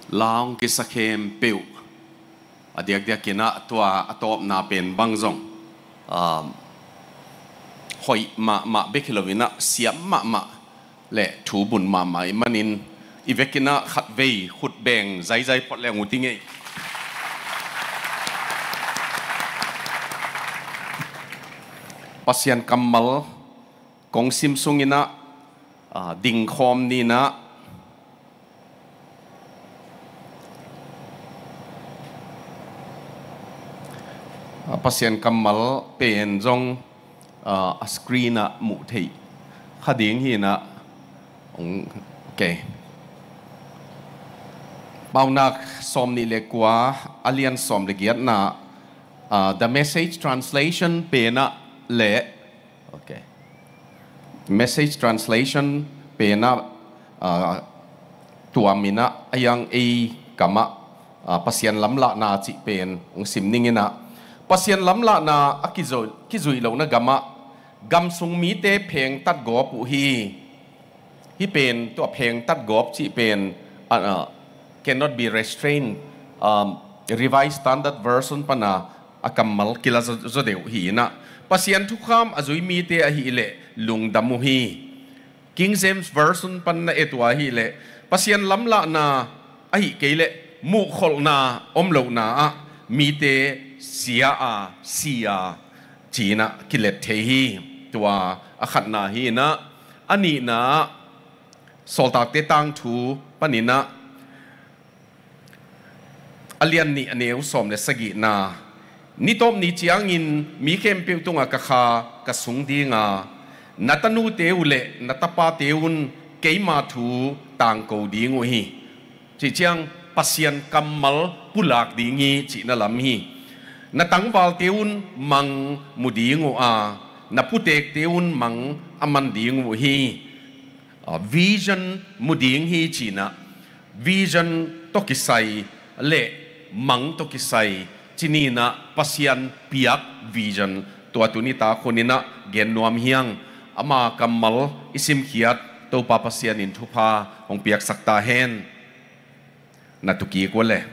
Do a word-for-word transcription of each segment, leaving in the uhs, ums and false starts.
ลาวกิสเคมเปิวอดียกเดียกินะตัวอตอบนาเป็นบางจงหอยมามาเบคิโลวินะเสียมามาและถูบุญมามามันนินอีเวกินะขัดเวย์ขุดแบ่งใจใจพอดแรงหูติ้งไงปัสยันกัมมัลกงซิมซุงินะดิ่งคอมนี่นะปัสยันกัมมัลเป็นจงสกรีนะมุทัยขัดดิ่งฮีนะโอเคเบานักสมนิเล็กว่าอเลียนสมเล็กยัดนะ the message translation เป็นนะเละโอเค message translation เป็นนะตัวมินะยังเอกามะปัสยันล้ำละนาจิเป็นองสิมนิ่งนะปัสยันล้ำละนาอักิจุกิจุยเหล่านะกามะกำสุงมีเตเพงตัดกอบอุฮีที่เป็นตัวเพงตัดกอบจิเป็น cannot be restrained revised standard version ปนะอากัมมัลกิลาจเดวฮีนะปัสยันทุกคำอาจุยมีเตอฮีเลลุงดัมมุฮี King James version ปนะเอตัวฮีเลปัสยันล้ำละนาอหิเกเลมุขลนาอมโลนามีเตเสียอาเสียจีนะกิเลตเทฮีตัวอาขัดนาฮีนะอันนี้นะสอลตักเตตังทูปนินะอเลียนนี่อันนี้อุสมเลสกินานิตอมนิจยังอินมีเข้มเปียวตุงอากาคากสุงดีงานัตนูเตอุเลนัตปาเตอุนเกยมาทูต่างกูดีงฮีจีเจียงปัสยันกัมมัลปุลักดีงีจีนั่นลำฮีนัตังวาลเตอุนมังมุดีงูอานับพุเตกเตอุนมังอามันดีงูฮีวิจันมุดีงฮีจีนะวิจันตกิไซเละมังตกิไซจีนีนะปัสยันเปียกวิจันตัวตุนิตาคนนี้นะเกณฑ์นวมเฮียงอามากัมมัลอิสิมขียดตัวปาปัสยันอินทุพาองเปียกสักตาเฮนนัตุกีกว่าเลย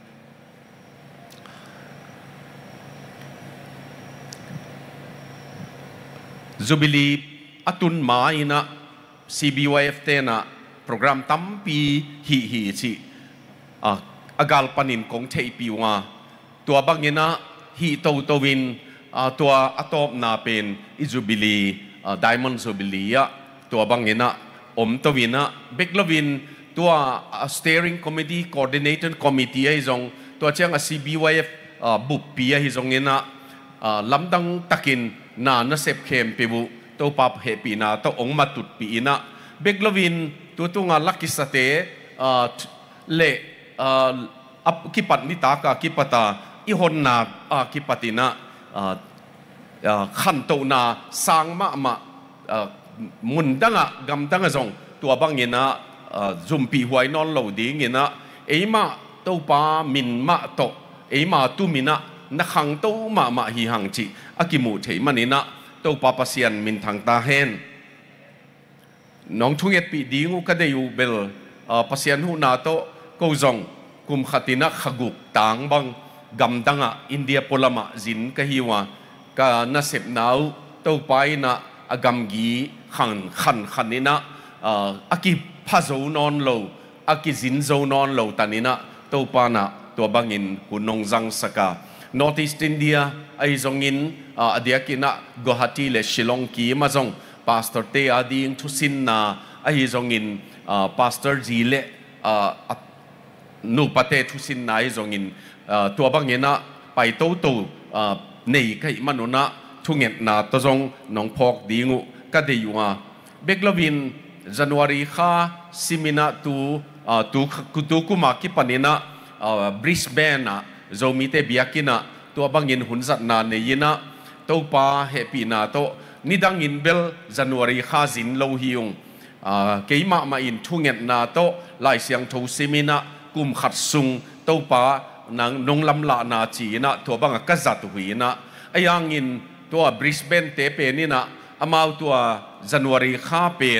จูบิลีอัตุนมาอินะ ซี บี วาย เอฟ เตนะโปรแกรมตั้มปีฮีฮีสิอากาลปนินคงเทปีวาตัวบางเงินะฮีโตโตวินตัวอัตอบนาเป็นอิจูบิลีไดมอนด์จูบิลีอะตัวบางเงินะอมตวินะเบกลวินตัว steering committee coordinator committee ไอ้จงตัวเจ้า ซี บี วาย เอฟ บุปผีไอ้จงเงินะลำดังตักินนานาเซปเข้มปิบุตัวปับเฮปีนาตัวองมาตุดปีนะเบกลวินตัวตัวงานลักกิสเตเละอับกิปัตนิตากากิปตาอิฮอนนากิปตินะขันโตนาสังมามามุนดังะกำดังะจงตัวบางเงินะจุมปีหวยนอนเหลาดีเงินะเอมาตัวปามินมาโตเอมาตุมินะนักขังตัวมามาฮีหังจีอากิมูเทมันนี่นะตัวปาปัสยันมินทางตาเฮนน้องทุ่งเอ็ดปีดีงูก็ได้อยู่เบลปัสยันหูนาโตกูจงกุมขัตินักขกุกต่างบังกำดังอ่ะอินเดียพลมาจินก็ฮิวะก็น่าเสพหนาวตัวไปนะอากำกีขันขันขันนี่นะอากิพาโซนอนโลอากิจินโซนอนโลตานี่นะตัวปานะตัวบางอินกุนงจังสกาNorth East India ไอ้จงอินอดียกินะกุวาฮาตีเลชิลองกีมาจง Pastor เตอดีงทุสินนาไอ้จงอิน Pastor จีเลนูปเตทุสินนาไอ้จงอินตัวบางเงินนะไปโตโตในก็อิมันนะทุกเงินนาตัวจงน้องพอกดีงูก็ได้อยู่อ่ะเบกลวินจันวารีข้าซิมินะตูตูกุตูกุมากิปนินะบริสเบนนะโจมีเตบียกินะตัวบางอินหุ่นสัตนาเนยินะตัวป้าเฮปีนาโตนิดังอินเบลจันวารีข้าจินโลฮิยงเกี่ยมามาอินทุกเงินนาโตไล่เสียงทูซิมินะกุมขัดซุงตัวป้านางนงลำละนาจีนะตัวบางกัจัดหุยนะไอ้ยังอินตัวบริสเบนเตเปนี่นะอามาตัวจันวารีข้าเป็น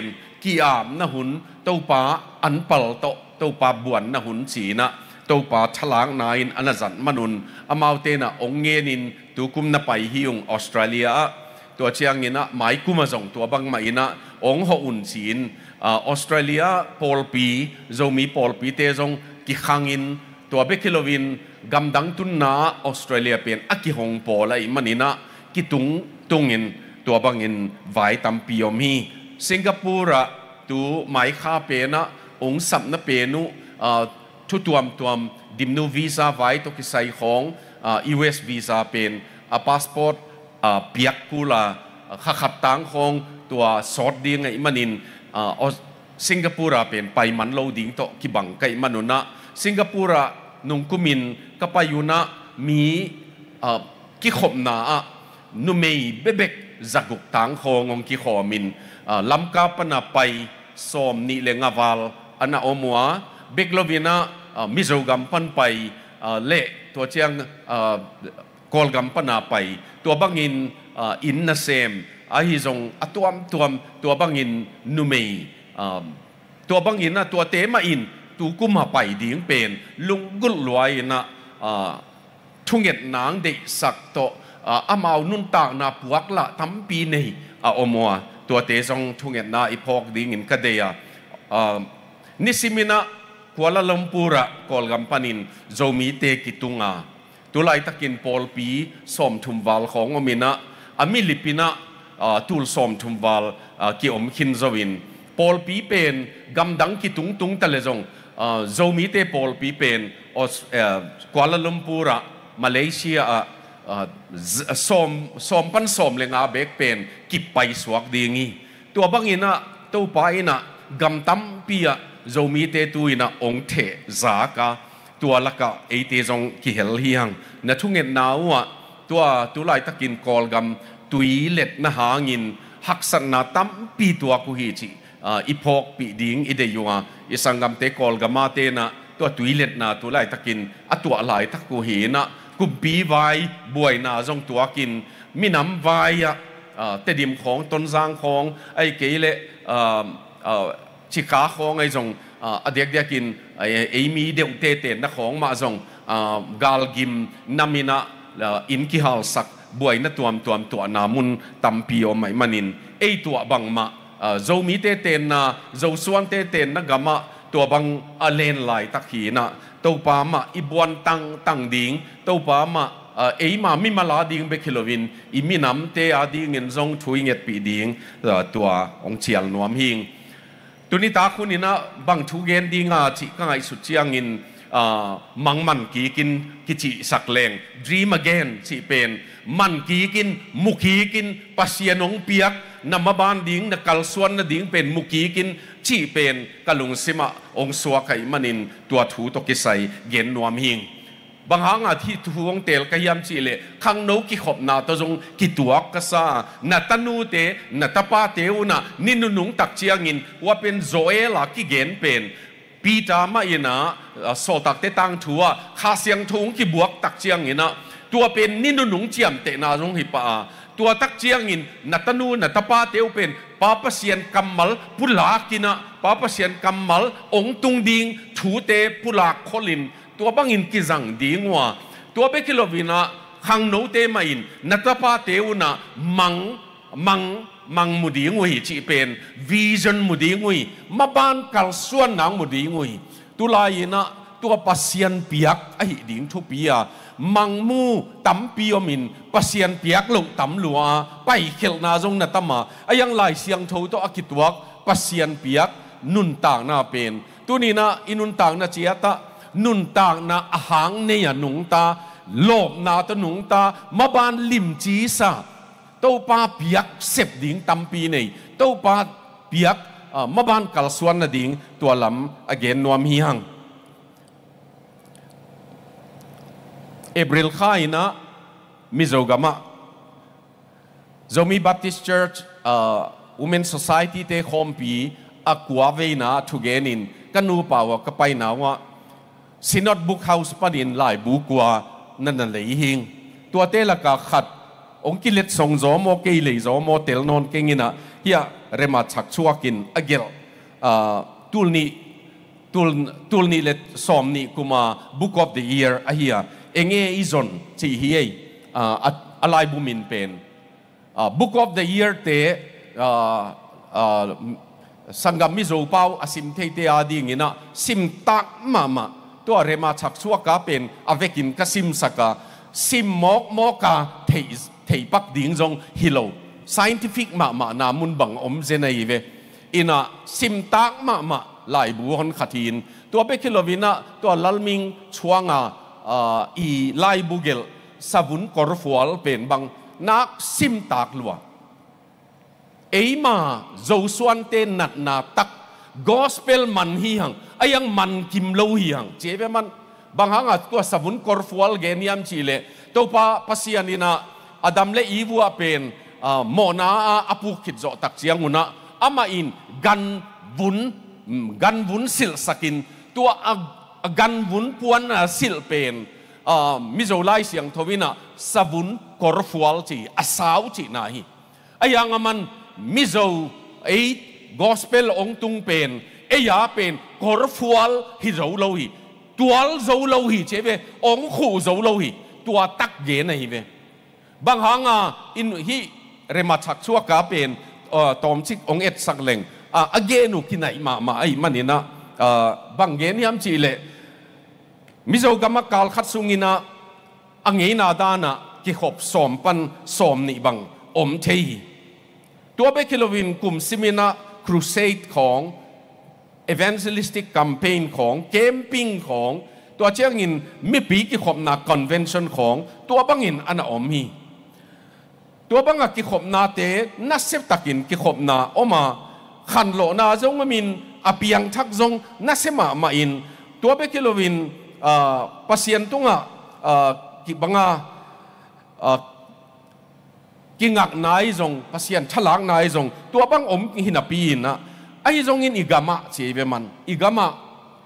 กีอามนะหุนตัวป้าอันเปิลโตตัวป้าบวนนะหุนสีนะตัวป้าฉลางนายอันจันมนุนอมาเตนะองเงนินตัวกุมนะไปฮิวงออสเตรเลียตัวเชียงนี่นะหมายกุมมาส่งตัวบังไม่นะองหอุ่นสีนออสเตรเลียปอลปีโจมีปอลปีเตจงกิขังอินตัวเบคิโลวินกำดังตุนนาออสเตรเลียเป็นอักิฮงปอลไอมันนี่นะกิตุงตุงอินตัวบังอินไว้ตามปีอมีสิงคโปร์ตัวหมายข้าเป็นนะองสับนะเป็นนุทุตัวมตัวมดิมนูวีซ่าไว้ตัวกิใส่ของยูเอสวีซ่าเป็นพาสปอร์ตเปียกกูลาข้าขับตังของตัวสอดดิ้งไอมันนินสิงคโปร์เป็นไปมันโลดิ้งโตกิบังไกมันนุนะสิงคโปร์นุงกุมินก็ไปอยู่นะมีกิขบนานุเมย์เบเบกจักุกตังขององกิขอมินลำกาปนาไปสมนิเลงาวาลอันน่าอมัวเบกโลวินามิโซกัมปันไปเละตัวเชียงกอลกัมปนาไปตัวบังอินอินนาเซมอาฮิซงอตัวมตัวมตัวบังอินนุเมย์ตัวบังอินนะตัวเตมาอินตูกุมหาไปดิ้งเป็นลุงกุลลอยนะทุ่งเห็ดนางเด็กสักโตอามานุนตากนาปวกละทั้งปีนี้อมัวตัวเตจงทุ่งเห็ดนาอีพอกดิ้งอินคดียนิสิมินะกัวลาลัมปูระกอลกัมปานินโจมีเตกิตุงาตัวไลตะกินปอลปีสมทุมวาลของอมินะอามิลิปินะตูลสมทุมวาลกิอมคินโจวินปอลปีเป็นกำดังกิตุงตุงตะเลจงโจมีเตปอลปีเป็นกัวลาลัมปูระมาเลเซียสมสมปันสมเลงาเบกเป็นกิบไปสวกดีงี้ตัวบังอินะตัวไปนะกำตั้มปีอะโจมีเตตุยนะองเทจากะตัวละกะไอเตจงกิเฮลเฮียงนะทุ่งเงินนาวะตัวตัวไลตะกินกอลกัมตุยเล็ดนะหางินหักสันนาตั้มปีตัวกุฮิจิอีพอกปีดิ้งอีเดียวอีสังกัมเตกอลกัมมาเตนะตัวตุยเล็ดนะตัวไลตะกินอะตัวไลตะกุฮีนะกุมปีไวบวยนาจงตัวกินมีน้ำไวอะเตดิมของต้นสร้างของไอเกลเลชิคาของไอ้จงอเด็กเด็กกินไอ้มีเด็กเตเตนนักของมาจงกาลกิมนามินะอินกิฮัลสักบวยนัตัวมตัวมตัวนามุนตัมปีโอไม่มันินไอ้ตัวบังมาโจมีเตเตนนะโจส่วนเตเตนนักกามาตัวบังอเลนไลตักขีนะตัวปามาอิบวนตังตังดิงตัวปามาเอ้มามิมาลาดิงเบคิโลวินอิมินำเตอาดิงเงินจงถุยเงียดปีดิงตัวองเชียลนวมหิงตัวนี้ตาคุณนี่นะบางทุเกนดีงาจิก็ไงสุดเชียงอินมังมันกีกินกิจิสักแรง dream again จิเป็นมันกีกินมุกีกินปัสยานงเปียกนำมาบานดิ้งนักกัลส่วนนักดิ้งเป็นมุกีกินจิเป็นกะลุงซิมาองสวาไก่มันินตัวถูตกิใสเย็นนวมหิงบางหางอาที่ทวงเตลกยามจีเลขังโนกิขบนาตจงกิตัวกษานาตนูเตนาตปาเตวนะนินุนุงตักเชียงินว่าเป็นโซเอลากิเกนเป็นปีจามาอินะโซตักเตตังทัวข้าเสียงทุงกิบวกตักเชียงินะตัวเป็นนินุนุงเจียมเตนาจงหิปาตัวตักเชียงินนาตนูนาตปาเตวเป็นปาปเสียนกัมมัลพุลากินะปาปเสียนกัมมัลองตุงดิงถูเตพุลาโคลินตัวบังอินกิจังดีงัวตัวเบกิโลวินะขังโนเตมาอินนัตปาเตวนะมังมังมังมุดีงวยจีเป็นวิชั่นมุดีงวยมาบานกัลส่วนนางมุดีงวยตุลายนะตัวปัสยันเปียกไอ้ดิ่งทุปียมังมูตั้มปีอมินปัสยันเปียกลงตั้มลัวไปเขลนาจงนัตมาไอ้ยังลายเสียงโทตัวอกิตวักปัสยันเปียกนุนต่างนาเป็นตัวนี้นะอินุนต่างนาเจียตะนุนต่างนาอาหางเนียนุงตาโลบนาตนุงตามาบานลิมจีซาเต้าปาเปียกเสพดิ่งตั้มปีนี่เต้าปาเปียกมาบานกัลส่วนนาดิ่งตัวลำอเกนนวมฮีหังเอบริลข้ายนะมิโซกามะโจมีบัพติสต์เชิร์ชวูแมนโซไซตี้เตคอมปีอักวาเวนะทุเกนินกันนูป่าวก็ไปนาวะซินอดบุกเฮาส์ปนินหลายบุกว่านั่นนั่นเลยหิงตัวเตละกาขัดองกิเลสส่งจอมเกลีจอมเตลนอนเก่งนะเฮียเรมาชักชัวกินอเกลตุลนี้ตุลตุลนี้เลสอมนี้กุมา Book of the Year อะเฮียเองเออิจอนที่เฮียอะไรบุมินเป็น Book of the Year เตสังกัมมิโซเปาอสิมเทเตอาดีงินะสิมตักมามาตัวเรมาชักชัวกาเป็นอเวกินกสิมสกาซิมมอกมอกาเทเทปักดิ่งจงฮิโล scientific มามานามุนบังอมเจนัยเวอินะซิมตักมามาลายบุหนขัดินตัวเบคิโลวินะตัวลัลมิงช่วงอ่าอีลายบุเกลสาวุนกอร์ฟัวลเป็นบังนักซิมตักลัวเอ้มาโจสวนเตนัดนาตัก gospel มันฮีหังไอ้ยังมันกิมโลฮีหังเจ็บมันบางครั้งตัวสาวุนกอร์ฟัวลเกนียมชีเลตัวป้าพัศยานินะอดัมเลอีวัวเป็นโมนาอาปุกิดจตักเชียงมุนะอามาอินกันวุนกันวุนสิลสกินตัวกันวุนปวนสิลเป็นมิโซไลเสียงทวินะสาวุนกอร์ฟัวลจีอาสาวจีนาฮีไอ้ยังมันมิโซไอ้ gospel องตุงเป็นไอ้ยาเป็นกอร์ฟัวลฮิโซโลฮีตัวโซโลฮีเจ็บองคู่โซโลฮีตัวตักเย็นนะฮีเวบางครั้งอ่ะอินฮีเรมาชักชัวกาเป็นตอมชิกองเอ็ดสักเล่งอ่ะเกนุกินไหนมามาไอ้มันนี่นะบางเกนยามจีเลมิโซกามักกาลขัดสุงินะอังเงนาดานะกิขบสอมปันสอมนี่บังอมเทยตัวเบคิโลวินกลุ่มซิมินะครูเซดของ evangelistic campaign ของเกมปิ้งของตัวเจ้างินไม่ปีกิขบนา convention ของตัวบังอินอันอมฮีตัวบังกิขบนาเตนัสเซฟตักินกิขบนาออกมาขันโลนาจงมามินอภิยังทักจงนัสเซมามาอินตัวเบกิโลวินปัสยันตุงะกิบังอากิงักนายจงปัสยันฉลากนายจงตัวบังอมหินาปีนนะไอ้จงอินอิกามะเจเวมันอิกามะ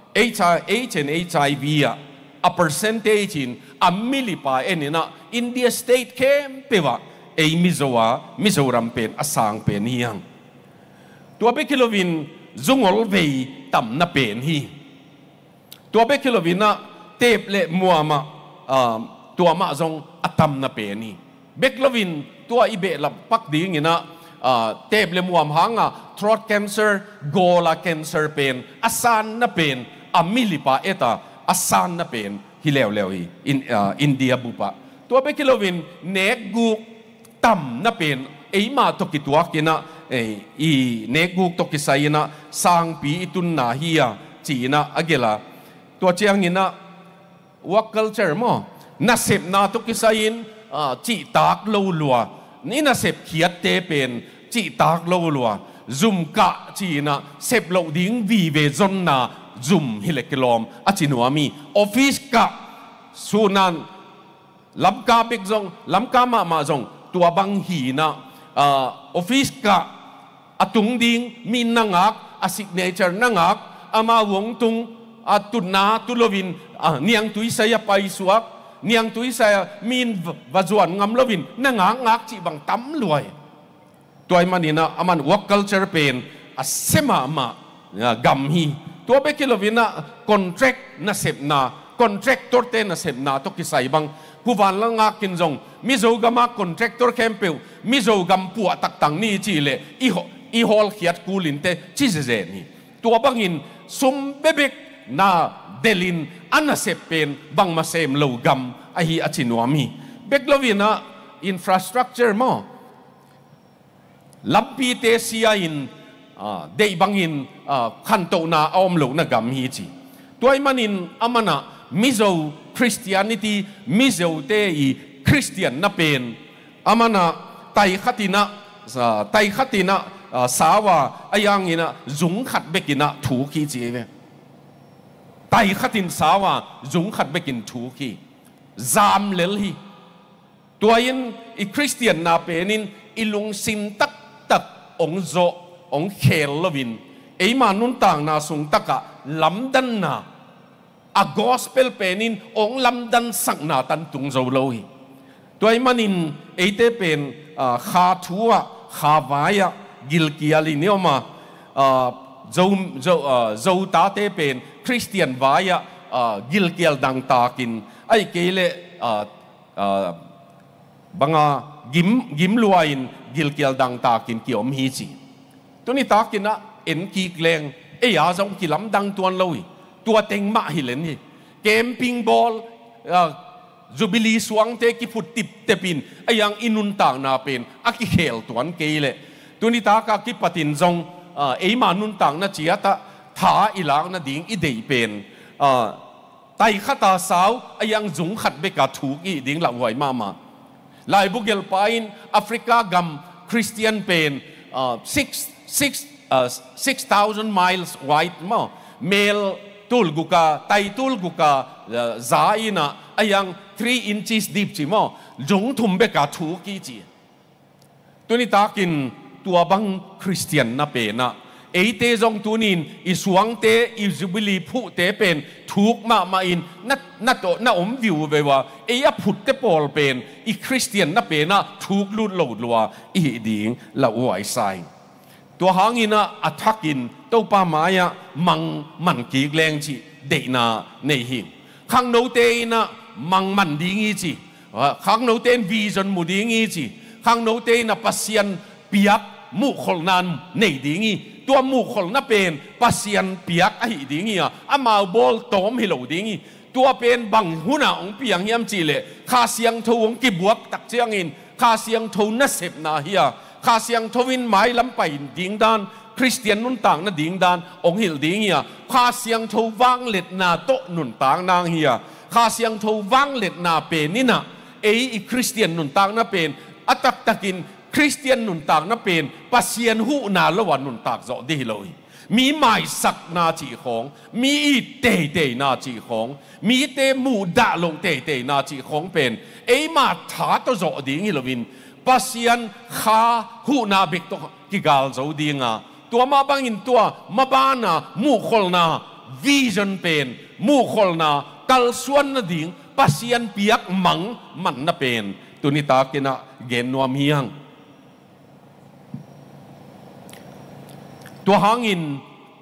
H and H I V อ่ะ a percentage in a millipa เอ็นนี่นะ India state เข้มเปว่าไอ้มิโซวามิโซรัมเป็นอาสังเป็นเฮียงตัวเบคิโลวินจงอลเวย์ต่ำนับเป็นฮีตัวเบคิโลวินนะเทปเละมัวมาตัวมาจงอัตำนับเป็นฮีเบคิโลวินตัวอีเบลับปักดีงี้นะเทปเละมัวหังอ่ะ throat cancer โกลา cancer เป็นอาสันนับเป็นอามิลิปาเอตาอาซานนับเป็นฮิเลวเลวฮีอินอินเดียบุปะตัวเบคิโลวินเนกูต่ำนับเป็นไอ้มาตกิตัวกินะไอ้อีเนกูตกิไซนะสังปีตุนนาฮียจีนะอเกลาตัวเจียงงินะวักคัลเจอร์มั้งนับเสพนาตกิไซน์จีตากโลลัวนี่นับเสพเขียดเตเป็นจีตากโลลัวซุมกะจีนะเสพโลดิ้งวีเวจนนาซุมฮิเลกลอมอาจินวามีออฟฟิศกะสุนันลำกาเบกจงลำกามามาจงตัวบังหีนะออฟฟิศกะอาตุงดิงมีนังอักอาสิกเนเจอร์นังอักอามาวงตุงอาตุนาตุลวินเนียงตุยเสียไปสวกเนียงตุยเสียมีนวจวนงำลวินนังอักงักจีบังตั้มรวยตัวมันนี่นะอามันวักคัลเจอร์เป็นอาเซมามากัมฮีตัวเบคิโลวินะคอนแทรคน่าเสพนาคอนแทรคตัวเต้น่าเสพนาตุกิไซบังผู้ฟังละงักกินจงมิโซกามาคอนแทรคตัวแคมเปิลมิโซกัมปัวตักตังนี่จีเลอีอีฮอลเขียดกูลินเตจีเจนี่ตัวบังอินซุมเบเบกนาเดลินอันน่าเสพเป็นบังมาเซมโลกัมไอฮีอชินวามีเบกโลวินะอินฟราสตรักเจอร์มั้งลับปีเตเซียอินเดย์บังอินขันโตนาอมโลกนักกัมฮีจีตัวมันอินอามันอะมิโซคริสเตียนิตี้มิโซเตอีคริสเตียนนับเป็นอามันอะไตขัดินะไตขัดินะสาวาอายังอินะจุงขัดเบกินะถูกีจีเวไตขัดินสาวาจุงขัดเบกินถูกีจามเลลฮีตัวอินอีคริสเตียนนับเป็นอินอิลุงซิมตักตักองโซองเคลลวินไอ้มานุนต่างนาสุงตะกะลำดันนาอากอสเปลเป็นินองลำดันสักนาตันตุงโซโลฮีตัวมันอินเอเตเป็นขาทัวขาไว้กิลกิอาลิเนียมาเจ้าเจ้าเจ้าตาเตเป็นคริสเตียนไว้กิลกิลดังตากินไอ้เกลบังอากิมกิมลวยินกิลกิลดังตากินเกี่ยวมีจีตัวนี้ตากินนะเอ็นกีแรงเอ้ยอาจงกิลำดังตัวเราตัวเต็งมาหิเลนี่เกมปิงบอลจูบิลีสวงเตกิฟุตติบเตปินไอ้ยังอินุนต่างนาเป็นอากิเคลตัวนั้นเกลเลยตัวนี้ตากากิปตินจงเอ้ยมานุนต่างนะเจียตาท้าอีหลังนะดิ่งอีเดย์เป็นไต่ข้าตาสาวไอ้ยังจุงขัดเบกาถูกอีดิ่งหลังไหวมามาลายบุกเกลปายน์แอฟริกากัมคริสเตียนเป็น six six six thousand miles wide มั้งเมลตูลกุกาไตตูลกุกาซาอินะไอ้ยัง three inches deep จิมั้งจงทุ่มเบกาถูกกี่จีตัวนี้ตากินตัวบังคริสเตียนนะเป็นนะเอเตจงตัวนี้อีสวงเตอีจูบิลีผู้เตเป็นถูกมามาอินนัดนัดโตนัดอมวิวไปว่าเอียพุทธเปอลเป็นอีคริสเตียนนะเป็นนะถูกลุดโหลดลัวอีดิ่งละวายไซตัวหางินะอัฐกินตัวป้ามายะมังมันกีแรงจีเดนาในหิงข้างโนเตนะมังมันดิ่งจีข้างโนเตนวิจนมุดิ่งจีข้างโนเตนะปัสยันเปียกมุขลนันในดิ่งตัวมุขลนั่นเป็นปัสยันเปียกไอ้ดิ่งอ่ะอามาบอลตอมให้เราดิ่งตัวเป็นบังหุนาองเปียงยามจีเลยข้าเสียงทวงกิบวกตักเจียงอินข้าเสียงทวนัสเซบนาเฮียข้าเสียงทวินไม้ลำไปดิ่งดานคริสเตียนนุนต่างนั่นดิ่งดานองหิลดิ่งเฮียข้าเสียงทวังเล็ดนาโตนุนต่างนางเฮียข้าเสียงทวังเล็ดนาเป็นนี่นะเอไอคริสเตียนนุนต่างนั่นเป็นอัตตะกินคริสเตียนนุนต่างนั่นเป็นปัสยันหูนาละวันนุนต่างจะดีเลยมีหมายสักนาจีของมีเตเตนาจีของมีเตมูดาลงเตเตนาจีของเป็นเอมาถาตัวจะดีงี้ละวินปัสยันขาหูนาเบกตัวกิกาลจะดีงาตัวมาบังอินตัวมาบ้านามูขลนาวิจนเป็นมูขลนาตัลส่วนนาดิ่งปัสยันเปียกมังมันน่ะเป็นตัวนี้ตากินะเกณฑ์นวมเฮียงตัวหางิน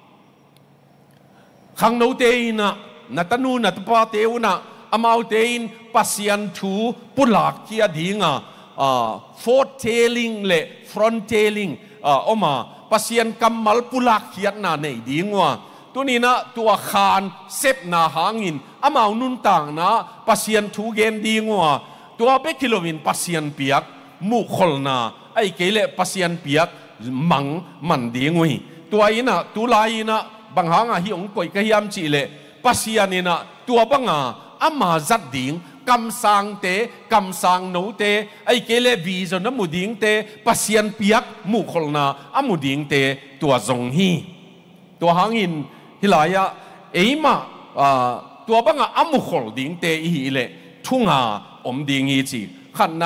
ขังโนเตยนะนัตนูนัตปาเตวนะอามาเตยนปัสยันทูปุลากเกียดิ่งอ่ะโฟร์เทลิงเล่ฟรอนเทลิงอ่าออกมาปัสยันกัมมัลปุลากเกียนาในดิ่งว่าตัวนี้นะตัวขานเซฟนาหางินอามานุนต่างนะปัสยันทูเกนดิ่งว่าตัวเบกิโลวินปัสยันเปียกมุขลนาไอ้เกลปัสยันเปียกมังมันดิ่งวิตัวอินะตัวลายนะบางหางอ่ะฮิองกอยกะยามจีเลปัสยานีนะตัวบังอ่ะอามาจัดดิ่งกำสังเตกำสังโนเตไอเกเลวีจนมุดิ่งเตปัสยันเปียกมุขลนาอามุดิ่งเตตัวจงฮีตัวหางินฮิลายะเอมาตัวบังอ่ะอามุขลดิ่งเตอีเลทุ่งหาอมดิ่งอีจีขันนา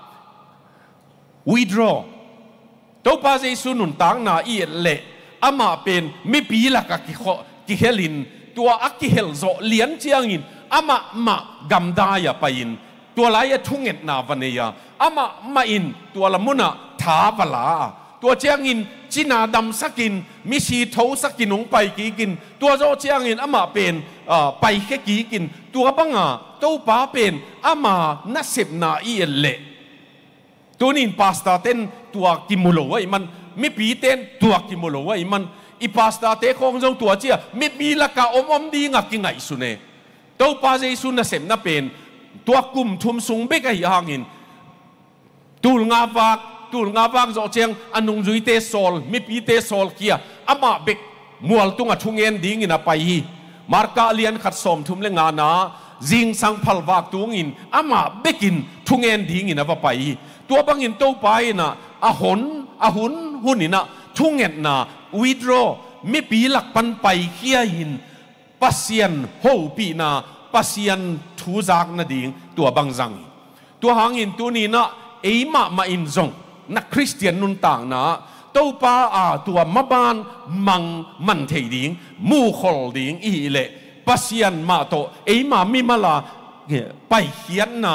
withdraw ตัวป้าเจสุนุนต่างนาอีเล่อามาเป็นไม่ปีละกะกิโคกิเฮลินตัวอักกิเฮลโซเลียนเจียงอินอามามากัมดายะไปอินตัวลายทุ่งเอ็ดนาวันเนียอามามาอินตัวละมุนะทาบลาตัวเจียงอินจีนาดำสักินมิชีโทสักินงไปกีกินตัวโจเจียงอินอามาเป็นไปแค่กีกินตัวบังอ่ะตัวป้าเป็นอามานัสเซบนาอีเอเล่ตัวนี้พาสต้าเต้นตัวกิมุโลไว้มันไม่ปีเต้นตัวกิมุโลไว้มันอีพาสต้าเต้ของจงตัวเจียไม่ปีละกะอมอมดีงักกินไงสุเน่ตัวป้าเจสุนเสมน่ะเป็นตัวกุมทุมสุงเบกะหางินตูลงาฟักตูลงาฟักโจเจียงอันนุงจุยเตโซลไม่ปีเตโซลเกียอามาเบกมัวตุงะทุงเงินดีงินอะไปฮีมาร์กาเลียนขัดสมทุมเลงานาจิงสังพัลวักตุงินอามาเบกินทุงเงินดีงินอะไปฮีตัวบังอินตัวไปนะอาหนอาหุนหุนินะทุ่งเงินนะวิดรอไม่ปีหลักปันไปเขียหินปัสยันโฮปีนะปัสยันทูจากนาดิ่งตัวบังจังตัวหางอินตัวนี้นะเอมามาอินจงนักคริสเตียนนุนต่างนะตัวป้าอาตัวมาบานมังมันเทดิ่งมูขอลดิ่งอีเล่ปัสยันมาโตเอมามิมาลาไปเขียนนะเ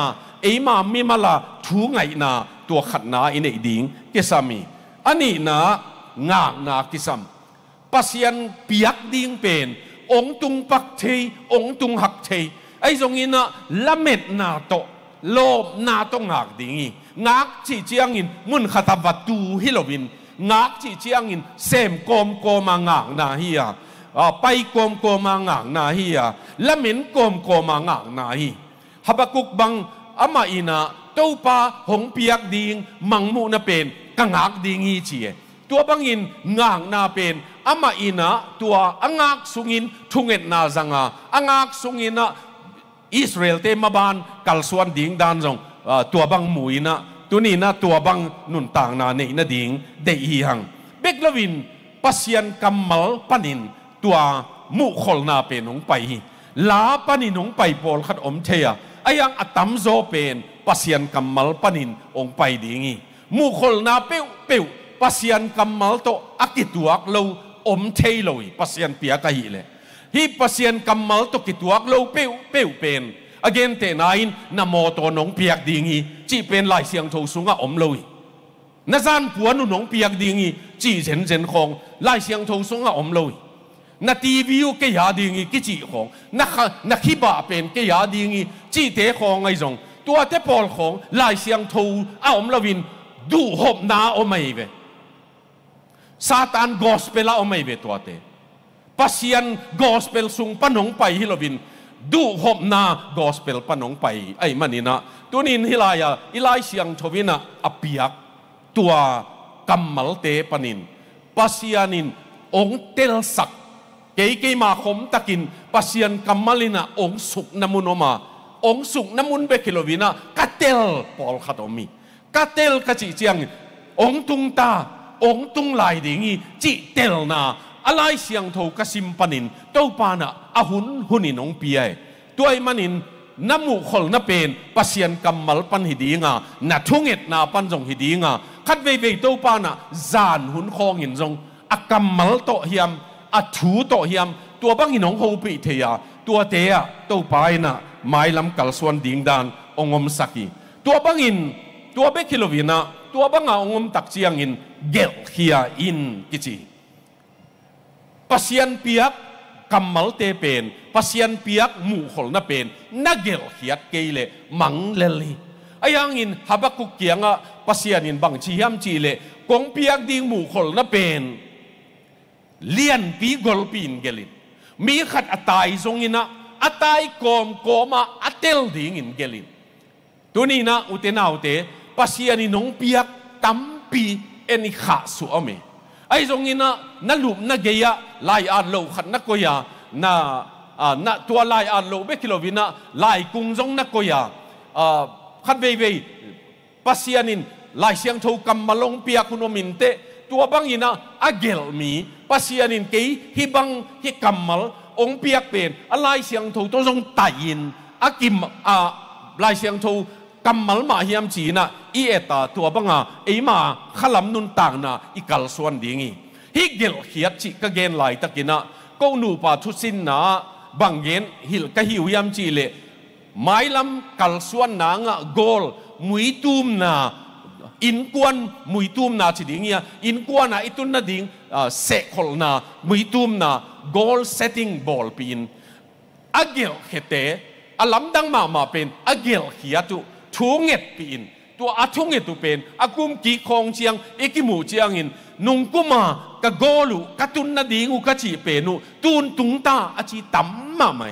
เอมามีมาลาทูไงนาตัวขัดนาอินเอดิงกิสามีอันนี้นางากนากิสามปัสยันเปียกดิงเป็นองตุงปักเทองตุงหักเทไอ้ตรงนี้นะละเม็ดนาโตโลบนาโตงากดิงีงากจีเจียงอินมุนขัตวัตตูฮิโลวินงากจีเจียงอินเซมโกมโกมางากนาฮียไปโกมโกมางากนาฮียละเม็นโกมโกมางากนาฮีฮับกุกบังอามาอินะเต้าปาหงเปียกดิงมังมูนาเป็นกังากดิงีเจียตัวบังอินงากนาเป็นอามาอินะตัวอังากสุงินทุงเอ็ดนาจังอาอังากสุงินะอิสราเอลเตมาบานกัลส่วนดิงดานจงตัวบังมุยนะตัวนี้นะตัวบังนุนต่างนาเนนะดิงเดียงเบกลวินปัสยันกัมมัลปนินตัวมุขลนาเป็นหงไปลาปนินหงไปโพลขัดอมเทียไอยังอัตมโซเป็นปัสยันกัมมัลปนินองไปดิงีมุขลนาเปียวเปียวปัสยันกัมมัลโตอักิตัวกโลอมเทลอยปัสยันเปียกะหิเลฮีปัสยันกัมมัลโตกิตัวกโลเปียวเปียวเป็นอเกนเตนายนโมโตนงเปียกดิงีจีเป็นลายเสียงทูสุงะอมลอยนั่นซานผัวนุนงเปียกดิงีจีเฉินเฉินคงลายเสียงทูสุงะอมลอยนาทีวิวเกียาดิงีกิจีของนักนักขีบาเป็นเกียาดิงีจีเตะของไอจงตัวเตปอลของลายเสียงทูอมลวินดูหอบนาอไม่เวซาตานกอสเปลาอไม่เวตัวเตปัสยันกอสเปลสุงปนงไปฮิลวินดูหอบนากอสเปลปนงไปไอ้มันนี่นะตัวนี้ฮิลายาอิลายเสียงทวินะอเปียกตัวกัมมัลเตปนินปัสยันินองเตลสักเก๋เก๋มาขมตะกินปัสยันกัมมัลินะองสุกน้ำมุนอมาองสุกน้ำมุนเบกิโลวินะกัตเตลปอลขัดอมีกัตเตลกจิเจียงองตุงตาองตุงลายดิงีจิเตลนาอะไรเสียงโทกสิมปนินเต้าปานะอาหุนหุนินองเปียตัวไอ้มันนินน้ำมูขลน้ำเป็นปัสยันกัมมัลปันหิดีงานาทุ่งเอ็ดนาปันจงหิดีงาคัดเวเวเต้าปานะจานหุนคองหินจงอากัมมัลโตเฮียมอาถูโตเฮียมตัวบังหินองโฮปิเทียตัวเตียเต้าปายนะไม้ลำกัลส่วนดิ่งดานองมสักีตัวบังหินตัวเบคิโลวินะตัวบังอาองมตักเจียงอินเกลเฮียอินกิจิปัสยันเปียกกัมมัลเตเป็นปัสยันเปียกหมู่ขลน่ะเป็นนักเกลเฮียเกเลมังเลลีไอ้ยังอินฮับกุกเกียงอ่ะปัสยันอินบังชียมจีเลกงเปียกดิ่งหมู่ขลน่ะเป็นเลียนปีกอลปีนเกลินมีขัดอัตายทรงอินะอัตายกอมกอมาอัตเตลดิ่งอินเกลินตัวนี้นะอุเทนาอุเทปัสยันอินงเปียกตัมปีเอ็นขาสุอเมไอ้ตรงนี้นะนั่นลุมนั่นเกียลายอันโลขัดนักก็ยาน่าอ่าน่าตัวลายอันโลเบกิโลวินะลายกุ้งจงนักก็ยาอ่าขัดเวเวปัสยานินลายเสียงทูกำมาลงเปียคุณมินเตตัวบางยินะอาเกลมีปัสยานินเกยฮิบังฮิกำมาองเปียกเป็นลายเสียงทูต้องจงตายินอากิมอ่าลายเสียงทูกำมัลมาเฮียมจีนะอีเอตาตัวบังอาเอมาขลัมนุนต่างนะอีกัลส่วนดิ่งีฮิเกลเขียดจิกะเกนไหลตะกินะก็นูปาทุสินนะบังเกนฮิลกะฮิวยามจีเลไม้ลำกัลส่วนนางะโกลมุยตูมนาอินกวนมุยตูมนาจีดิ่งีอินกวนนะอิตุนนาดิ่งเสกขลนามุยตูมนาโกลเซตติ้งบอลปีนอาเกลเฮเตอลัมดังมามาเป็นอาเกลเขียตุทุ่งเอ็ดปีนตัวอาทุ่งเอ็ดตัวเป็นอากุมกีคองเชียงเอกิมูเชียงอินนุงกุมากะโกลูกะตุนนาดิงูกะจีเปนุตูนตุงตาอาจีตัมมาไม่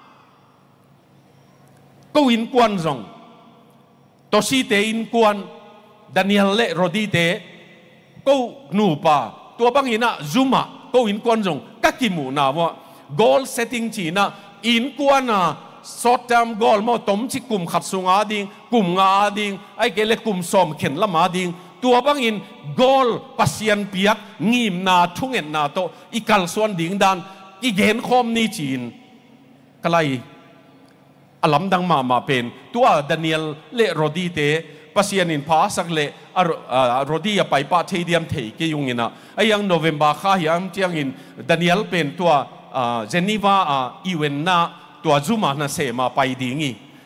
ก็อินกวนซงตัวซีเตอินกวนดานิเอลเลโรดีเตก็นูปาตัวบางอินะซูมาก็อินกวนซงกะกิมูนาวะโกลเซตติ้งจีนะอินกวนนะสอดจำกอลมาต้มชิกุมขัดสุงอาดิงกุมงาดิงไอ้เกลกุมสอมเข็นละมาดิงตัวบางอินกอลปัสยันเปียกงีมนาทุ่งเอ็นนาโตอีกัลส่วนดิ่งดันอีเกนคอมนี่จีนก็เลยอลัมดังมามาเป็นตัวดานิเอลเลโรดีเตปัสยันอินพาสักเลโรดีไปปาเทเดียมเทกิยุงอินะไอ้ยังโนเวมบาข้ายังเจียงอินดานิเอลเป็นตัวเจนีวาอีเวนนาตัวจูมานาเซมาไปดิ่งอี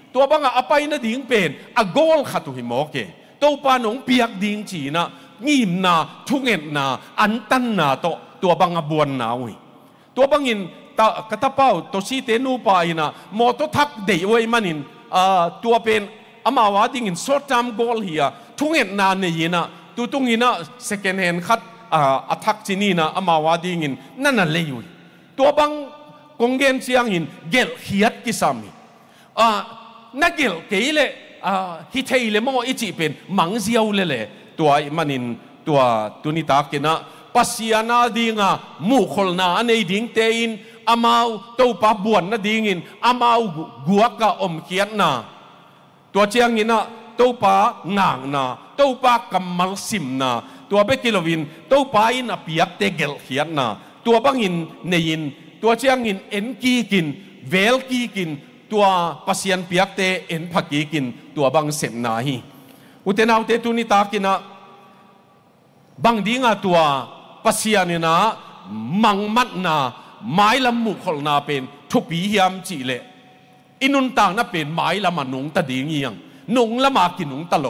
ตัวบังอาไปนะดิ้งเป็นอากอลขัดตุหิมอกเกตัวปานงเปียกดิ้งจีนะงิมนาทุเงนนาอันตันนาโตตัวบังอาบวนนาวิตัวบังอินตากระตาเป้าตัวชีเตนูปายนะมอตทักเดยไว้มันินตัวเป็นอามาวาดิ้งอินสดจำกอลเฮียทุเงนนาเนี่ยนะตัวตุงินะเซคันด์แฮนด์คัดอัทักจีนีนะอามาวาดิ้งอินนั่นน่ะเลยอยู่ตัวบังกงเกนเชียงอินเกลเฮียดกิสามีนักเกลเกลเลยฮิตเฮเลมออิจิเป็นมังเซียวเลยเลยตัวมันินตัวตุนิตากินะปัสยานาดิงามูขลนาอันนี้ดิ้งเตอินอามาวตัวปะบวนนะดิ้งอินอามาวกัวกะอมเขียนนาตัวเชียงอินะตัวปะงางนาตัวปะกัมมัลซิมนาตัวเบกิโลวินตัวปะอินอภิยักเตเกลเขียนนาตัวบังอินเนยินตัวเชียงอินเอ็นกีกินเวลกีกินตัวปัสยันเปียกเตเอ็นพักกีกินตัวบังเสมนาฮีอุเทนเอาเตตุนิตากินะบังดีงาตัวปัสยันนะมังมัดนาไม้ลำมุขลนาเป็นทุกปียามจีเลอินุนต่างน่ะเป็นไม้ละมันนุงตะดีเงียงนุงละมากินนุงตะโล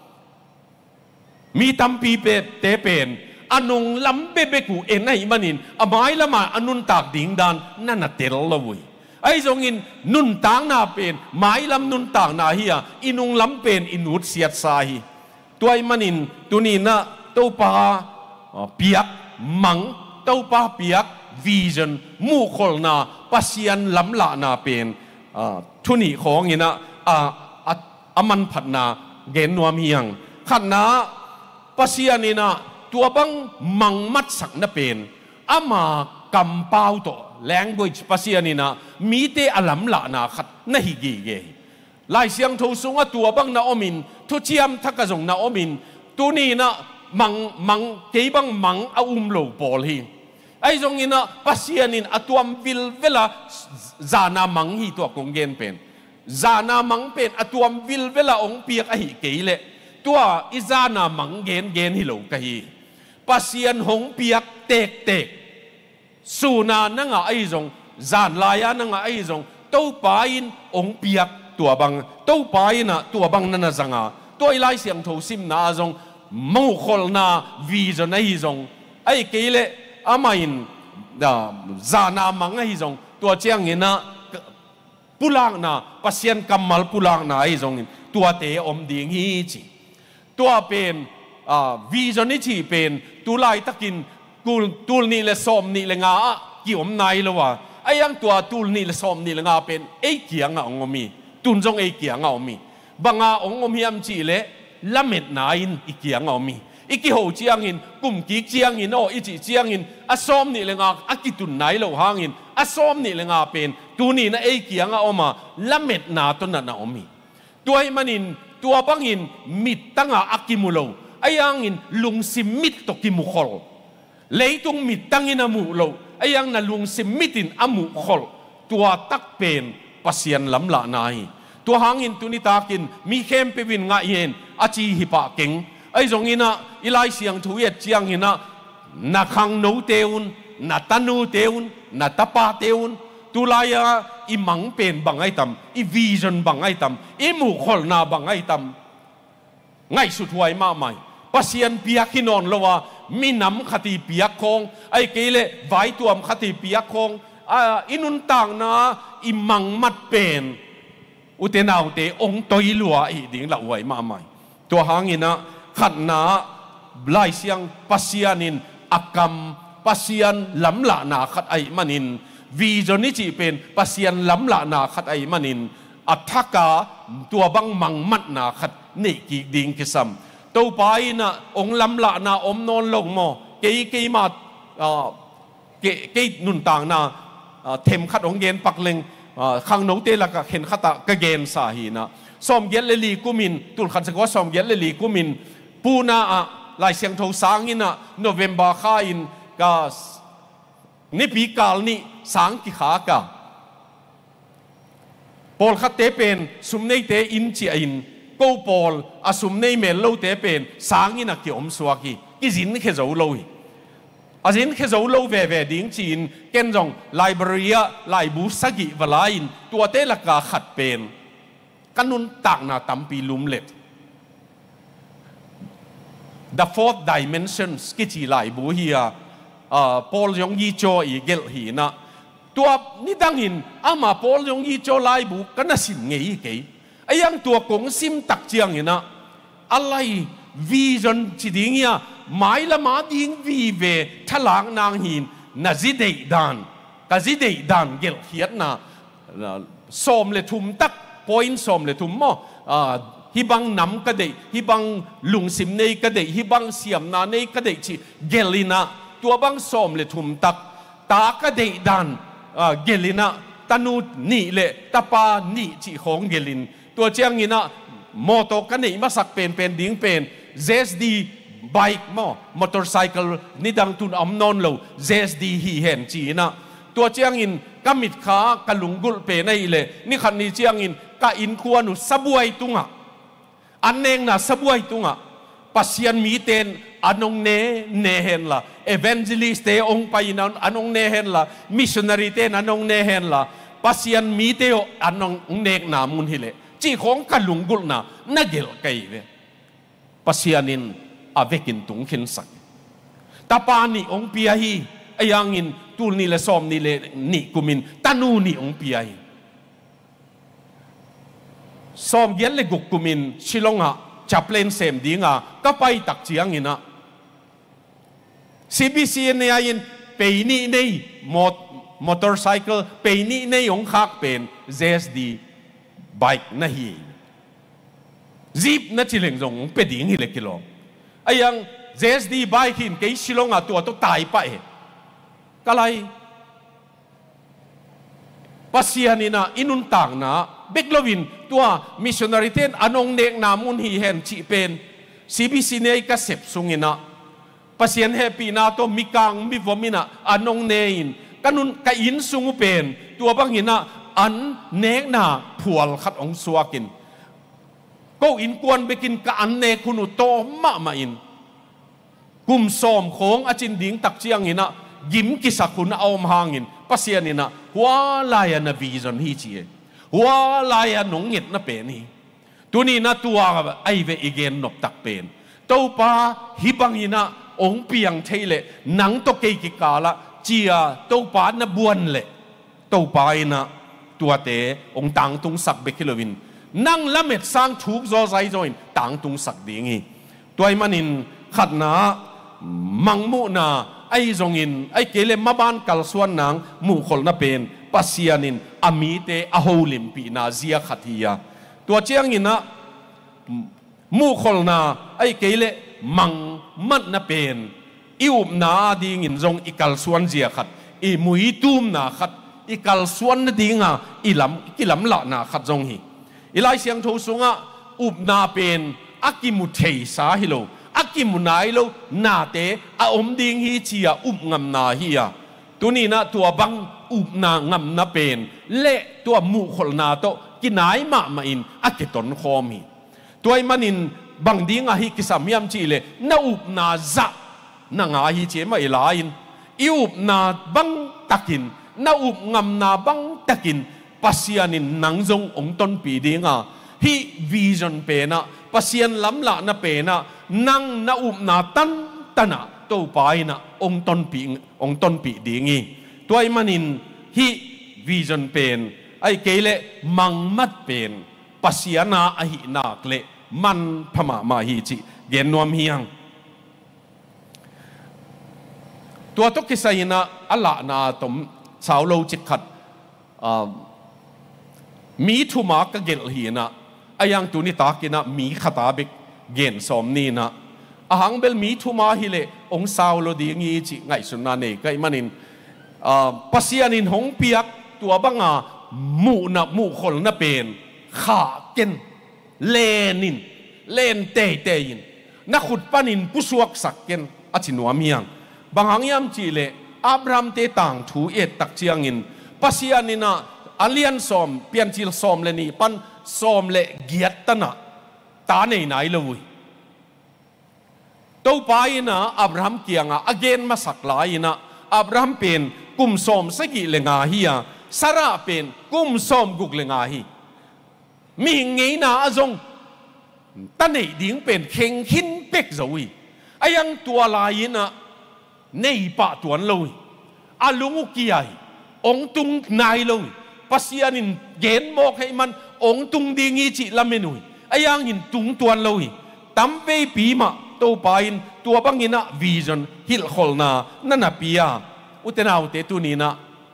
มีตัมปีเปเตเป็นอนุงลำเบเบกูเอ็นไอมันินอไม้ละมาอนุนตากดิ่งดานนั่นน่ะเตลละวุยไอ้ทรงอินนุนต่างนาเป็นไม้ลำนุนต่างนาเฮียอินุงลำเป็นอินุดเสียดสายตัวไอ้มันินตัวนี้นะตัวปลาเปียกมังตัวปลาเปียกวิชั่นมูขลนาปัสยันลำละนาเป็นทุนีของอินะอามันผัดนาเกณฑ์นวมเฮียงขันนาปัสยันนี่นะตัวบังมังมัดสักนะเป็นอามากำเป้าโต language ภาษานี่นะมีแต่อลัมละนาขัดนะฮิกีเกลายเสียงทูสุงะตัวบังนาอมินทุเชียมทักกะจงนาอมินตัวนี้นะมังมังเกี่บังมังอาอุมโลปอลฮีไอ้จงนี้นะภาษานี่อตัวมวิลเวลาจานามังฮีตัวกงเกนเป็นจานามังเป็นอตัวมวิลเวลาองเปียกอหิเกเลตัวอิจานามังเกนเกนฮิโลกะฮีปัสยันหงเปียกเตกเตกสูนานังไอ้จงจานลายนังไอ้จงตู้ปายินองเปียกตัวบังตู้ปายินนะตัวบังนั่นจังอ่ะตัวไล่เสียงทูซิมนาจงมูขลนาวีจนไอ้จงไอ้เกลอามายินดาจานามังไอ้จงตัวเจียงยินนะปุลังนาปัสยันกัมมัลปุลังนาไอ้จงตัวเตอมดิ่งฮีจีตัวเป็นวิจนิชีเป็นตุลายตะกินกูตุลนี่และสมนี่และงากี่อมนายละวะไอ้ยังตัวตุลนี่และสมนี่และงาเป็นไอ้เกียงอ่ะองมีตุนจงไอ้เกียงอ่ะมีบางอาองมีอัมจีเละละเม็ดนายอีเกียงอ่ะมีอีกี่หัวเจียงอินกุ่มกี่เจียงอินโอ้อีจีเจียงอินอาสมนี่และงาอากิตุนนายละหางอินอาสมนี่และงาเป็นตัวนี่นะไอ้เกียงอ่ะออกมาละเม็ดนาตัวนั้นอ่ะมีตัวไอ้มันอินตัวบังอินมิดตั้งอาอากิมุโลไอ้ยังอินลุงซิมิดตกิมุขลเลยตรงมิดตั้งอินอามุโลไอ้ยังนั่นลุงซิมิดินอามุขลตัวตักเป็นปัสยันลำละนายตัวหางอินตุนิตากินมีเข้มไปวินงาเย็นอาจีฮิปะเก่งไอ้ตรงอินะอีไลเสียงทุเยจียงอินะนักขังโนเตอุนนัตนูเตอุนนัตปาเตอุนตุลายาอีมังเป็นบังไอตัมอีวิจนบังไอตัมอีมุขลนาบังไอตัมไงสุดหวยมาใหม่ปัสยันเปียกินอนละว่ามีน้ำขัดปียกคงไอ้เกลไว้ตัวมขัดปียกคงอินุนต่างนะอิมังมัดเป็นอุเทนเอาเตองตอยลัวอีดิ่งละไว้มาใหม่ตัวหางอินะขัดนะไล่เสียงปัสยันินอักกรรมปัสยันลำละนาขัดไอมันินวีจนิจิเป็นปัสยันลำละนาขัดไอมันินอัฐกาตัวบังมังมัดนาขัดนี่กีดิ่งกิสัมตัวไปนะองลำละนาอมนอนลงมอเกยเกยมาเกยเกยนุนต่างนาเทมขัดองเกนปักเลงขังโนเตละก็เห็นขัดกะเกนสาหีนะสมเยลเลลีกุมินตุลขันสกว่าสมเยลเลลีกุมินปูนาอะลายเสียงโทสางอินะโนเวมบาคาอินกานี่ปีกาลนี่สางกิขากาปอลขัดเตเป็นสุมเนเตอินจีอินกูปอลอาสุมในเมลโลเตเป็นสางอินักเกี่ยมสวากีกิจินแค่จะโลยอาจินแค่จะโลเวเวดิ้งจีนเกณฑ์จงไลบรารีไลบูสกิวลาอินตัวเตลักกาขัดเป็นกันนุนตักนาตัมปีลุมเล็ด the fourth dimension กิจิไลบูเฮียพอลยงยีโจอีเกลฮีนะตัวนี่ดังหินอามาพอลยงยีโจไลบูกันน่ะสิมเงยเกยไอ้ยังตัวกงซิมตักเจียงหินะอะไรวิจนจิดิงเฮียหมายละมาดิงวีเวทลางนางหินน่ะจิเดดานก็จิเดดานเกลเฮียนะสมเลทุมตักพอยน์สมเลทุมมอฮิบังน้ำก็ได้ฮิบังลุงสิมเนยก็ได้ฮิบังเสียมนาเนยก็ได้จีเกลินะตัวบังสมเลทุมตักตาก็ได้ดันเกลินะตานูนี่เลตาปานี่จีของเกลินตัวเจียงนี่นะมอเตอร์กันนี่มาสักเป็นเป็นดิ้งเป็นเจสดีไบค์มอมอเตอร์ไซค์นี่ดังตุนอมนอนโลเจสดีฮีเห็นจีนะตัวเจียงอินกามิดขากะลุงกุลเปนไอเลนี่ขันนี้เจียงอินกะอินควานุสบวยตุงะอันเองนะสบวยตุงะปัสยันมีเตนอันองเนเนเฮนละเอเวนเจลิสเตองไปนันอันองเนเฮนละมิชชันนารีเตนอันองเนเฮนละปัสยันมีเตออันองเนกนามุนฮิเลจีของกะลุงกุลนะนักเกลไกเวปัสยันินอาเวกินตุงขินสักตาปานีองเปียฮีไอ้ยังอินตูนี่เลสอมนี่เลนี่กุมินตานูนี่องปีไอสอมเย็นเลกุกุมินชิลงะจับเลนเซมดีงะก็ไปตักเจียงอินะซีบีซีเนี่ยอินเปย์นี่ในมอมอเตอร์ไซค์เปย์นี่ในองคักเป็นเจสดีไบค์นะฮีจีบนั่นชิลงจงเปดิ้งฮิเลกิโลไอ้ยังเจสดีไบค์หินเกยชิลงะตัวต้องตายไปก็เลยปัสยานินะอินุนต่างนะเบกลวินตัวมิชชันนาริเทนอนงเนกนามุนฮีเฮนจีเป็นซีบีซีเนยก็เสพสุงินะปัสยันเฮปีนาตัวมิกังมิวมินะอนงเนยินกันนุนก็อินสุงเป็นตัวบางหินะอันเนกนาผัวขัดองสวากินก็อินกวนไปกินกับอันเนกคุณุโตมะมาอินกุมสอมของอาจินดิงตักเจียงหินะยิ้มกิสักคุณเอามาหางินปัสยานินะหัวลายนะวิจนฮีจีหัวลายนงเงตนะเป็นฮีตัวนี้นะตัวไอเวอีเกนนบตักเป็นตัวป้าฮิบังหินะองเปียงเทเลนังตกเกกิกาละเจียตัวป้านะบวนเลตัวป้านะตัวเตองตังตุงสักเบกิโลวินนั่งละเม็ดสร้างถูกโซไซโจอินตังตุงสักดีงี้ตัวไอ้มันอินขัดนะมังมุนาไอ้จงอินไอ้เกลมาบ้านกัลส่วนนางมู่คนน่ะเป็นปัสยานินอามีเตอโฮลิมปีนาเซียขัดยาตัวเจียงอินนะมู่คนน่ะไอ้เกลมังมันน่ะเป็นอิวนาดิงินจงอีกัลส่วนเจียขัดอีมุยตูมนาขัดอีกัลส่วนดิงอ่ะอีลำกิลำละนาขัดจงฮีอีไลเสียงทูสุงอ่ะอุบนาเป็นอากิมุเทสาฮิโลอากิมุนายโลนาเตอาอมดิงฮีเชียอุบงำนาฮียตัวนี้นะตัวบังอุบนางำนาเป็นเละตัวมุขลนาโตกินายมามาอินอากิตนคอมีตัวมันอินบังดิงอาฮิกิสามียมจีเลนาอุบนาจะนางอาฮิเจมาอิลาอินอิอุบนาบังตักินนาอุบงำนาบังตักินปัสยานินนังจงองตนปีดิงาฮิวิจนเป็นนะปัสยันล้ำละนะเป็นนะนั่งนาอุบนาตันตันะตัวไปนะองตนปีองตนปีดีงี้ตัวไอ้มันอินฮิวิจนเป็นไอ้เกลเลมังมัดเป็นปัสยานาอหินาเกลมันพม่ามาฮิจิเกนนวมเฮียงตัวตุกิสัยนะอัลละนาตมสาวโลจิตขัดมีทุมากเกลฮีนะอายังตุนิตากินะมีขตาบิกเกนสมนีนะอาหังเบลมีทุมาฮิเลองสาวโลดีงี้จิไงสุนาเนกไอมันินปัสยานินหงเปียกตัวบังอามูนะมูคนนะเป็นขาเกนเลนินเลนเตเตยินนักขุดปานินผู้สวกสักเกนอจินวามียังบางหังยามจีเลอับรามเตต่างถูเอตตักเจียงินปัสยานินะอเลียนสอมเปลี่ยนจิลสอมเลนี่ปันสอมเลเกียรตนะตาในไหนเลวุยตัวไปนะอับรามเกียงอ่ะอเกนมาสักหลายนะอับรามเป็นกุมสอมสกิเลงาฮียสระเป็นกุมสอมกุกเลงาฮีมีไงน่าจงตั้งในดิ่งเป็นเข่งหินเป็กจะวิไอ้ยังตัวลายนะในปะตัวนั้นเลยอาลุงกี่ใหญ่องตุงนายเลยภาษานินเกณฑ์มอกให้มันองตุงดิ่งอีจิละเมนุยไอ้ยังหินตุงตัวนั้นเลยตั้มไปปีมาตัวไปตัวบางหินะวิจนฮิลขอลนานั่นน่ะปีอะอุตนาอุตตุนีนะ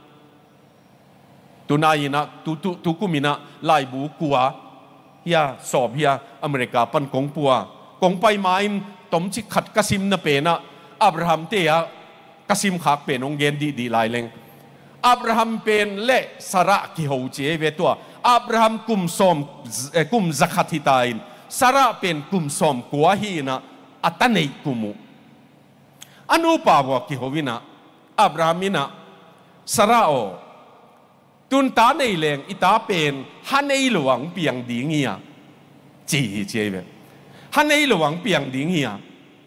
ตัวนายนะตุตุตุกุมินะลายบูกัวเฮียสอบเฮียอเมริกาปันกงปัวกงไปมาอินตมชิขัดกสิมนะเปนะอับราฮัมเตียกสิมขากเป็นองเกนดีดีลายเลงอับราฮัมเป็นเละสระกิโฮเจเวตัวอับราฮัมกุมสอมกุมซักฮิตาอินสระเป็นกุมสอมกัวฮีนะอัตเนยกุมุอนุปาวกิโฮวินะอับราฮัมมินะสระโอตุนตาในแรงอิตาเป็นฮันในหลวงเปียงดิ่งเฮียจีเจเวฮันในหลวงเปียงดิ่งเฮีย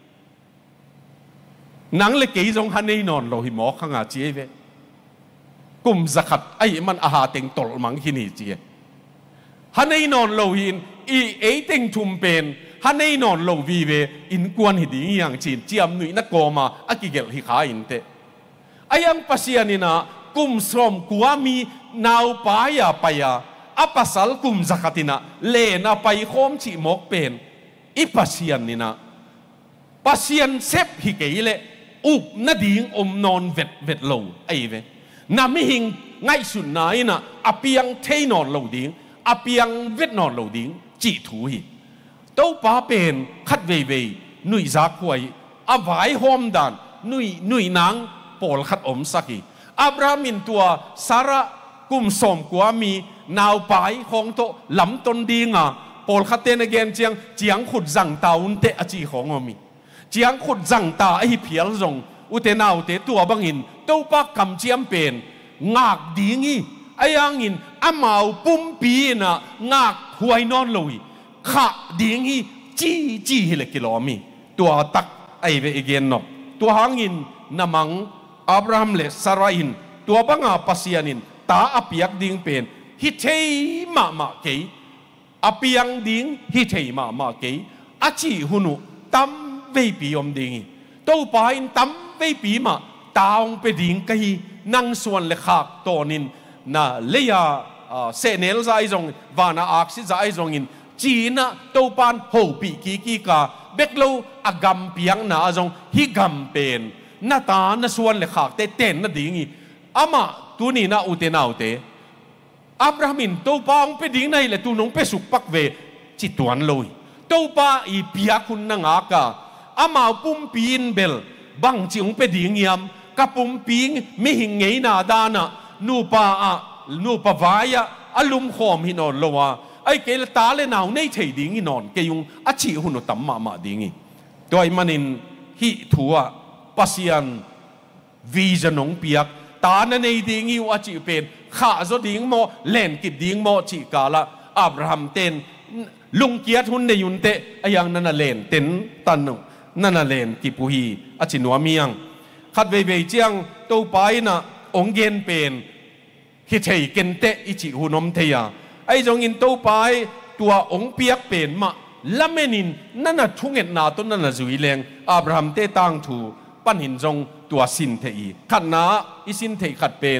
นังเล็กกี่จงฮันในนอนโลหิมอข้างอาเจเวกุมสกัดไอ้มันอาหารเต็งตลมังหินีเจฮันในนอนโลหินอีเอเต็งทุมเป็นฮันในนอนโลวีเวอินกวนหิดิ่งอย่างจีนเจียมหนุ่ยนักโกมาอากิเกลฮิขาอินเตไอ้ยังปัสยานินะกุมสรมกัวมีนาวปายาปายาอัปสัลกุมจักตินะเลนะไปโคมชิมกเป็นอีปัสยันนี่นะปัสยันเซฟฮิเกยเลอุบนาดิ่งอมนอนเวทเวทโลไอเวนาไม่หิงไงสุดนายนะอเปียงเทนอนโลดิ่งอเปียงเวทนอนโลดิ่งจีถูฮีเต้าป้าเป็นคัดเวเวนุยจักหวยอวายหอมดานนุยนุยนางปอลคัดอมสักีอับรามินตัวสาระกุมสมกัวมีนาวไปของโตลำต้นดีงาปอลคัดเตนเกนเจียงเจียงขุดจังตาอุนเตอจีของอมีเจียงขุดจังตาไอเพียลจงอุเตนาวเตตัวบังอินตัวปักกำเจียมเป็นงากดีงี้ไอยังอินอามาปุ่มปีน่ะงากหวยนอนลอยขาดีงี้จีจีเฮลกิโลมีตัวตักไอเวเกนนกตัวหางอินนามังอับราฮัมเลสารอินตัวบังอาปัสยานินตาอภิยักดิ่งเป็นฮิเทมามาเกยอภิยังดิ่งฮิเทมามาเกยอาชีหุนุตั้มเวปีอมดิ่งตัวไปอินตั้มเวปีมาตาองไปดิ่งกะฮีนังส่วนเลขากตัวนินน่ะเลียเซเนลใจจงวานาอักซิใจจงอินจีน่ะตัวปานโฮปีกีกีกาเบกโลอากำเปียงน่ะจงฮิกำเป็นน้าตาหน้าส่วนเลขากเตเต้นน่ะดิ่งอีอามาตัวนี้น่ะอุเตนาอุเตอับราฮัมินตัวป้าองไปดิ่งในเลยตัวน้องไปสุกปักเวจิตตวนลอยตัวป้าอีเปียคุณนังอากาอามาปุ่มปีนเบลบังจิองไปดิ่งยามกับปุ่มปีนไม่หิงไงนาดานะนูป้าอ่ะนูป้าวายะอารมณ์ขอมหินอนละวะไอ้เกลตาเลนาวในเฉยดิ่งหินอนเกยุงอาชีหุนตั้มมามาดิ่งตัวไอ้มันนินฮิทัวปัสยันวีจะนงเปียกตาในดิ่งอยู่อาชีเป็นข้าจะดิ่งโมเล่นกิบดิ่งโมจิกาละอับราฮัมเต้นลุงเกียรติหุนในยุนเตะอย่างนั้นเล่นเต้นตันนนั่นเล่นกิปุฮีอาชินวามียงขัดเวเวเจียงตัวไปนะองเกนเป็นฮิเทเกนเตะอิจิหุนอมเทียไอ้จงอินตัวไปตัวองเปียกเป็นมาละเมนินนั่นน่ะทุ่งเอ็ดนาต้นนั่นน่ะจุยเลงอับราฮัมเตะตั้งถูปั้นหินจงตัวสินเทีขัดนาอิสินเทีขัดเป็น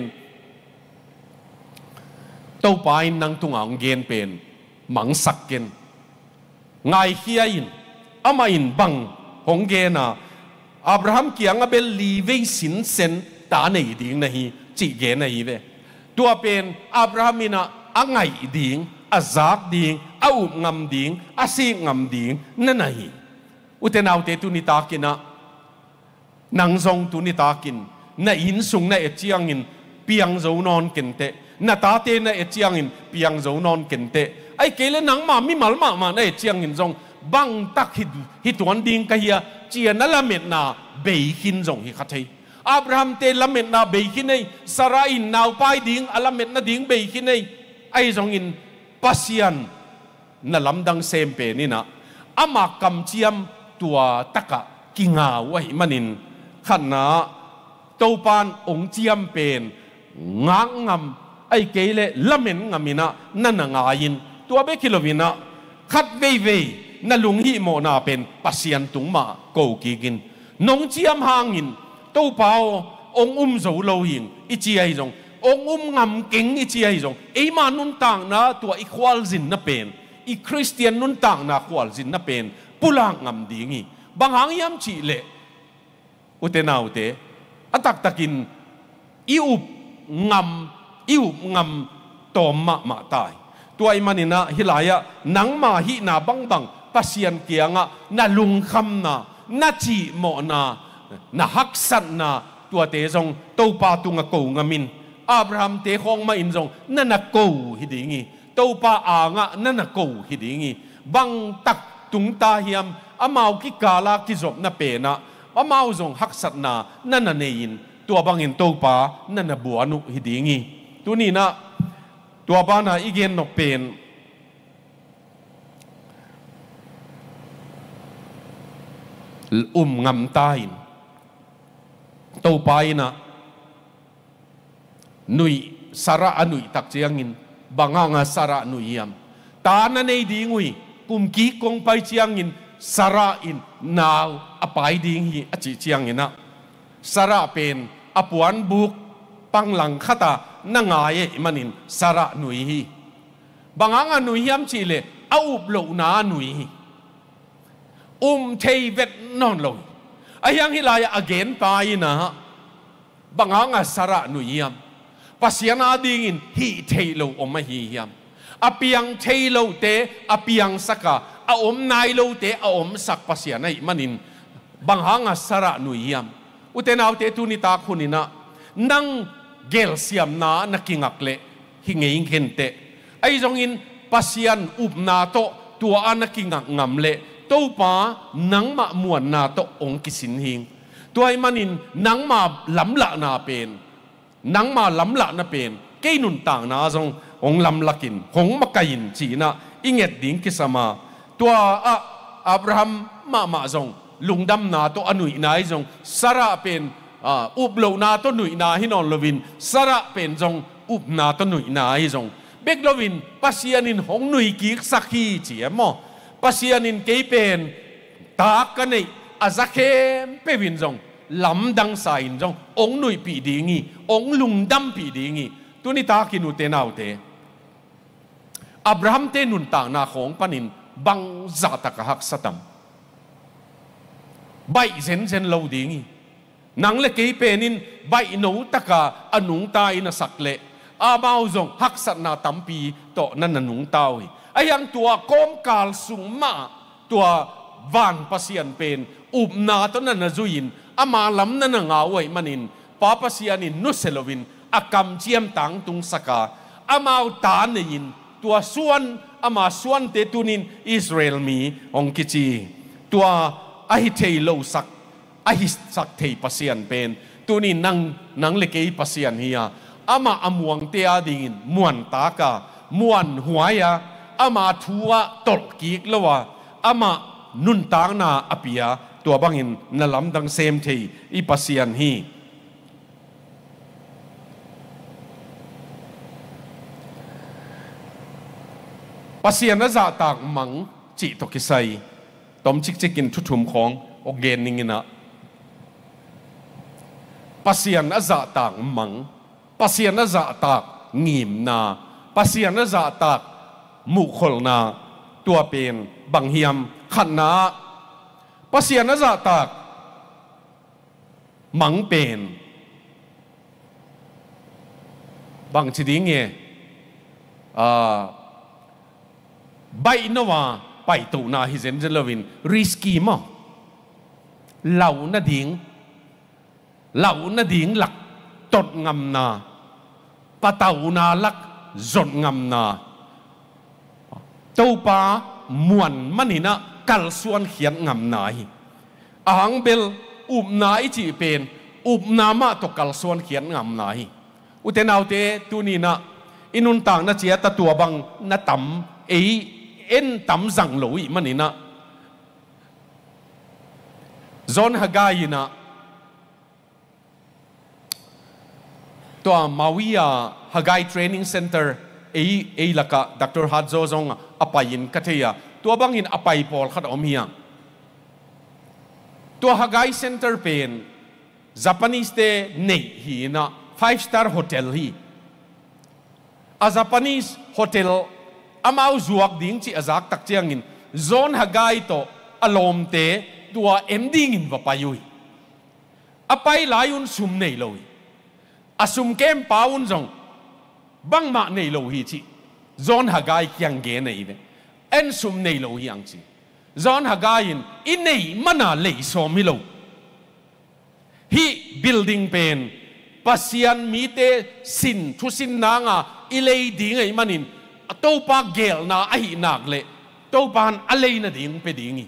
ตัวไปนั่งตุงองเกนเป็นหมังสักเกนไงเฮียอินอามาอินบังองเกน่ะอับราฮัมเกียงอเบลลีเวสินเซนตาในดิ่งนะฮีจีเกนนะฮีเวตัวเป็นอับราฮัมมินะอังไงดิ่งอาซักดิ่งอาอุบงำดิ่งอาซีงำดิ่งนั่นนะฮีอุตนาวเตตุนิตากินะนังทรงตุนิตากินน่ะอินสุงน่ะเอจียงอินเปียงโจนอนกินเตน่ะตาเตน่ะเอจียงอินเปียงโจนอนกินเตไอ้เกลนังมามิมัลมามาน่ะเอจียงอินทรงบังตักฮิดฮิตวันดิ่งกะเฮียเจียนั่นละเม็ดนาเบยขินจงฮิคัทเฮอับราฮัมเตละเม็ดนาเบยขินเฮสาราอินนาวไปดิ่งอัลละเม็ดนาดิ่งเบยขินเฮไอ้จงอินปัสยันนั่นลำดังเซมเปนี่นะอามากำเจียมตัวตะกะกิงาไว้มันินขันนะตัวปานองเจียมเป็นงางงำไอ้เกลละเม็ดงามินะนั่นงายินตัวเบกิโลวินะขัดเว่ยเว่ยนั่นลุงหิโมนาเป็นปัสยันตุงมาโกกีกินนงเจียมหางินตู้เปล่าองอุ้มโจโลหิงอิจีไอจงองอุ้มงำเก่งอิจีไอจงไอมานุนต่างนะตัวอีควอลจินน่ะเป็นอีคริสเตียนนุนต่างนะควอลจินน่ะเป็นปุลังงำดีงี้บางหางยำชีเละอุเตนาอุเตอัตักตะกินอิวงำอิวงำตอมมะมาตายตัวไอมันนี่นะฮิลายะหนังมาฮินาบังบังปัสยันเกียงะน่าลุงคำนะน่าจีโมนาน่าฮักสันนะตัวเตจงตัวปาตุงะกูงามินอับราฮัมเตคองมาอินจงนั่นน่ะกูฮิดีงี้ตัวปาอ่างะนั่นน่ะกูฮิดีงี้บังตักตุงตาเฮียมอามากิกาลากิจบน่ะเปนะอามาจงฮักสันนะนั่นน่ะเนยินตัวบังอินตัวปานั่นน่ะบัวนุฮิดีงี้ตัวนี้นะตัวบ้านอีเกนนกเป็นอุ้มงำตายตัวไปนะนุยสาระอนุยตักเจียงินบางงาสาระนุยยามตานั่นเองดีงุยกุมกีกงไปเจียงินสาระอินนาวอภัยดีงีอจิเจียงินนะสาระเป็นอปวนบุกปังหลังขตานั่งไงมันอินสาระนุยบางงานุยยามชีเลเอาอุบโลนานุยอุ้มเทเวตนอนลงไอ้ยังฮิลายอเกนไปนะบางงาสาระนุยยามปัสยานาดิ่งฮีเทโลอมมาฮียามอเปียงเทโลเตอเปียงสักอาอมนายโลเตอาอมสักปัสยานามันอินบางงาสาระนุยยามอุเทนาวเตตุนิตาคุนินะนังเกลเซียมนานักิงักเลหิงเงิงเห็นเตไอ้จงอินปัสยันอุบนาโตตัวอานักิงักงำเลตัวป้านังมาหมวนนาโตองกิสินหิงตัวไอ้มันอินนังมาลำละนาเป็นนังมาลำละนาเป็นเกยนุนต่างนาจงองลำละกินหงมะกินจีนะอิงเอ็ดดิ้งกิสมาตัวอะอับราฮัมมามาจงลุงดำนาโตอนุยนายจงสระเป็นอุบโลนาต้นหนุยนาฮินอนลวินสระเป็นจงอุบนาต้นหนุยนาฮิจงเบกลวินปัสยานินหงหนุยกิกสักฮีเจียมอปัสยานินเกยเป็นตากันในอาซักเขมเปวินจงลำดังสายจงองหนุยปีดีงี้องลุงดำปีดีงี้ตัวนี้ตากินุเตนาวเตอับราฮัมเตนุนต่างนาของปนินบังซาตะกะฮักสตัมใบเซนเซนเลวดีงี้นังเล็กเปนินใบหนูตะกาอนุงตายนะสักเละอาบ่าวจงฮักสัตนาตัมปีโตนั่นนันุงตายไอ้ยังตัวกอมกาลสุงมาตัววานปัสยันเป็นอุบนาตนั่นนะจุยินอามาลำนั่นนะงาไว้มันินป้าปัสยันินนุเซลวินอากำเจียมตังตุงสกาอามาตาเนยินตัวส่วนอามาส่วนเตตุนินอิสราเอลมีองกิจีตัวไอเทโลสักไอสักเทปัสยันเป็นตัวนี้นังนังเล็กปัสยันเฮียอามาอมวงเตียดิ่งมวนตากามวนหัวยาอามาทัวตกกีกละวะอามานุนตางนาอภิยาตัวบังอินนลำดังเซมเทอีปัสยันฮีปัสยันน่าจะตากมังจิตกิไซตอมจิกจิกินทุทุมของโอเกนนิงินะปัสยันน่าจะตากมังปัสยันน่าจะตากงิมนาปัสยันน่าจะตากมุขลนาตัวเป็นบังเฮียมขันนาปัสยันน่าจะตากมังเป็นบางทีนี้อ่าใบนว่าไปตูนาฮิเซนเจลวินริสกี้มั้งเหล่านาดิ่งเหล่านาดิ่งหลักตดงำนาปะเต่านาลักจดงำนาเจ้าป่ามวนมันนี่นะกัลส่วนเขียนงำนาฮิอ่างเบลอุบนาอิจิเป็นอุบนามาตกกัลส่วนเขียนงำนาฮิอุเทนเอาเตตุนีนะอินุนต่างนะเจียตตัวบังนะตำเอเอ็นตำจังหลุยมันนี่นะจอนฮากายินะตัวมาวิยาฮากายเทรนนิ่งเซ็นเตอร์เอเอลักะด็อกเตอร์ฮัตโซซงอภัยินกัทเฮียตัวบางอินอภัยพอลขัดอมเฮียตัวฮักไกเซ็นเตอร์เป็นญี่ปุ่นสเตย์เนยฮีนะ five star hotel ฮีอาญี่ปุ่นสโฮเทลอามาอุจวกดิ้งจีอาจักตักเจียงอินโซนฮักไกโตอารมณ์เตตัวเอ็มดิ้งอินว่าไปยุยอภัยลายุนซุมเนยลอยอาซุมเกมป้าอุนจงบังมาเนยลอยจีโซนฮักไกยังเกนเนยเวเอ็นซุมเนยลอยยังจีโซนฮักไกอินอินเนยมันน่าเลยสมิโลฮีบิลดิ้งเป็นปัสยันมีเตสินทุสินนางอ่ะอิเลดิ้งไอ้มันอินตัวปากเกลน่าไอ้นักเละตัวปานอะไรน่ะดิ้งไปดิ้งอี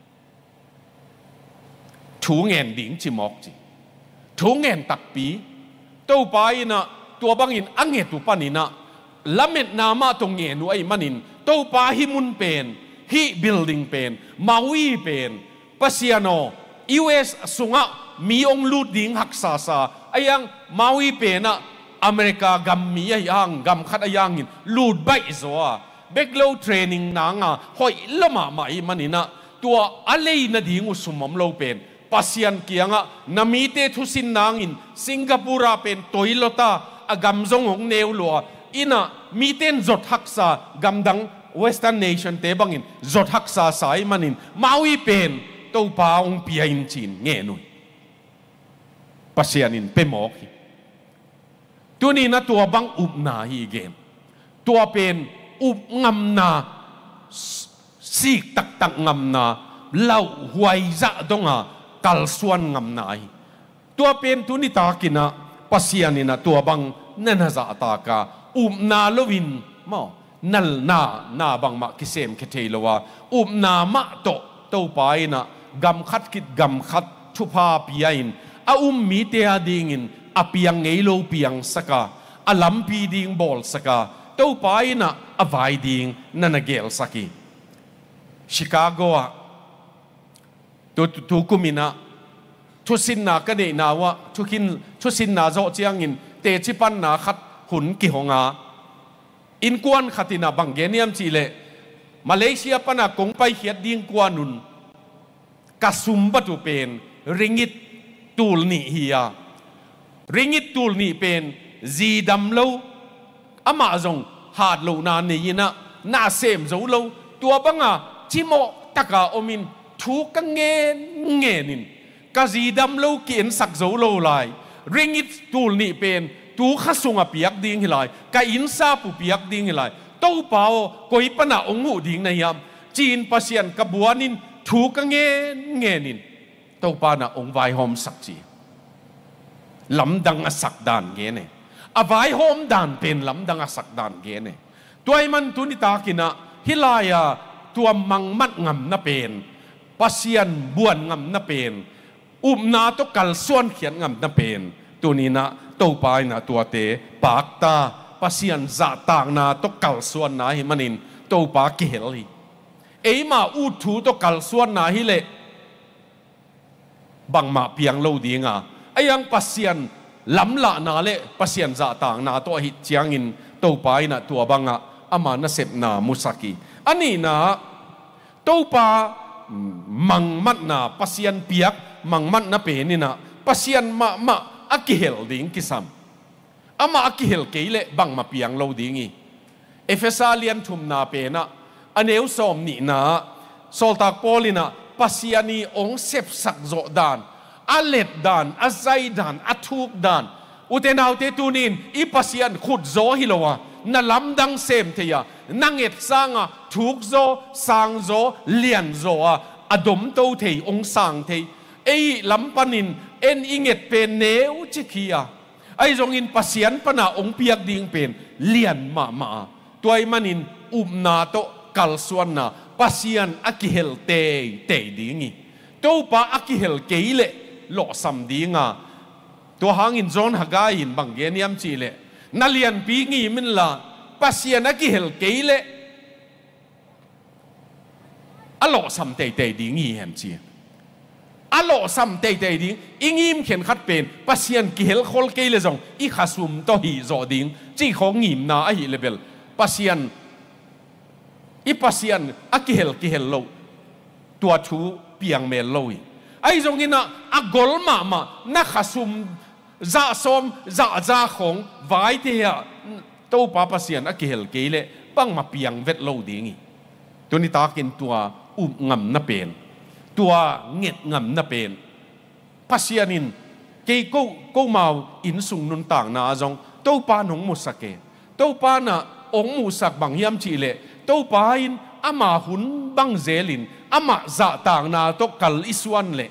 ถูเงินดิ้งจิมอกจีถูเงินตักปีตัวปายน่ะตัวบางอินอังเงตุปานินะละเม็ดนามาตรงเงินไอ้มันอินตัวปาฮิมุนเป็นฮีบิลดิ้งเป็นมาวีเป็นปัสยานอยูเอสสุงะมีองลูดดิ้งหักษาซาไอ้ยังมาวีเป็นนะอเมริกากัมมีไอ้ยังกัมขัดไอ้ยังอินลูดใบซัวเบกโลเทรนนิ่งนางอ่ะหอยละมาไม่มันนี่นะตัวอะไรนะดิ้งอุสมมโลเป็นปัสยันเกียงอ่ะนามีเตทุสินนางอินสิงคโปร์เป็นตัวอิโลตาอากัมซงของเนวลัวอินะมีเตนจดหักษากัมดังเวสเทิร์นเนชั่นเตบังอินจดหักษาสายมันอินมาวีเป็นตัวป้าองพิอินจีนเงี้ยนุยปัสยันอินเป็นหมอกตัวนี้นะตัวบังอุบนาฮีเกมตัวเป็นอุบงำนาสีตักตักงำนาเล่าหวยจะดงอ่ะกัลส่วนงำนาตัวเป็นตัวนี้ตากินะปัสยันนี่นะตัวบังนั่นจะตากาอุบนาลวินมานั่นนานาบังมาคิเซมคิเทลว่าอุบนามาโตตัวไปนะกำคัดคิดกำคัดชุภาปีอินอาอุมมีเตียดิ่งินอาเปียงเงยโลเปียงสกาอาลัมปีดิ่งบอลสกาตัวไปนะอาวายดิ่งนั่นเกลสกีชิคาโกะตัวทุกุมินะทุสินนากันเนนาวะทุกินทุสินนาโจเจียงอินเตจิปันนาขัดหุ่นกิหงาอินกวนขัดินาบังเกเนียมจีเลมาเลเซียปนากงไปเขียดดิ่งกวนุนกัสุมบัตุเป็นริงิตตูลนี่เฮียริงิตตูลนี่เป็นจีดัมโลอามาจงหาดโลนานนี่นะน่าเสมโจโลตัวบังอ่ะจิโมตะกาอมินทุกเงินเงินินกะจีดัมโลเกียนสักโจโลไลริงิตตูลนี่เป็นตูข้าสุงอเปียกดิ่งหิไลกะอินซาปุเปียกดิ่งหิไลตู้เปล่ากุยปนะองหูดิ่งในยามจีนปัสยันกบัวนินทุกเงินเงินินตู้ปานะองไวหอมสักจีลำดังอสักดานเงี้ยเนี่ยอไวหอมดานเป็นลำดังอสักดานเงี้ยเนี่ยตัวไอ้มันตุนิตากินะฮิลายาตัวมังมัดงำน่ะเป็นปัสยันบวนงำน่ะเป็นอุมนาตกัลส่วนเขียนงำน่ะเป็นตัวนี้นะตัวปายนะตัวเตปากตาปัสยันจะต่างนาตกัลส่วนนาหิมันินตัวปากเกลีเอ้มาอูทูตกัลส่วนนาฮิเลบังมาเพียงโลดีงาไอ้ยังปัสยันล้ำละนาเลปัสยันจะต่างนาตัวหิจางอินตัวปายนะตัวบังอะอามานะเสพนามุสกีอันนี้นะตัวปามังมัดนาปัสยันเปียกมังมัดนะเป็นนี่นะปัสยันมามาอักเฮลดิ้งกิสัมอามาอักเฮลเกยเลบังมาเปียงโลดิ้งอีเอฟเอสาเลียนทุมนาเป็นนะอันเอวสอมนี่นะโซลตากโปลินะปัสยันีองเซฟสักโจดานอาเลดดานอาไซดานอาทุกดานอุเทนาวเตตูนินอีปัสยันขุดโจฮิโลวะนั่นลำดังเซมเทียนั่งเอ็ดสังอ่ะทุกโจสังโจเลียนโจอ่ะอดมโตเทียองสังเทียไอ้ลำปนินเอ็นอิงเอ็ดเป็นเนวจิคียไอ้จงอินปัสยันปนาองเปียกดิ่งเป็นเลียนมามาตัวไอ้มันอินอุมนาโตกัลส่วนนาปัสยันอักเฮลเตยเตยดิ่งอีตัวปะอักเฮลเกยเลโลสัมดิ่งอ่ะตัวหางอินโซนฮากาอินบังเกนียมจีเลนั่นเลียนปีงี้มินละปัสยันอักเฮลเกยเลอะโลสัมเตยเตยดิ่งอีแฮมจีอโลสัมเตยเตยดิ้งอิงิมเขียนขัดเป็นปัสยันกิเฮลโคลเกยเลจงอีขาซุมโตฮีโจดิ้งจีของงิมนาอหิเลเบล pasian i pasian akihel kihel lo tua thu piang mel loi ai zong ina agol ma ma na khasum za som za za khong vai te ya to pa pasian akihel keile pang ma piang vet lo dingi tuni takin tua um ngam na pen tua nget ngam na pen pasianin ke ko ko mau in sung nun tang na zong to pa nong musake to pa na ong musak bang yam chi le to pa in ama hun bang zelin ama za tang na to kal iswan le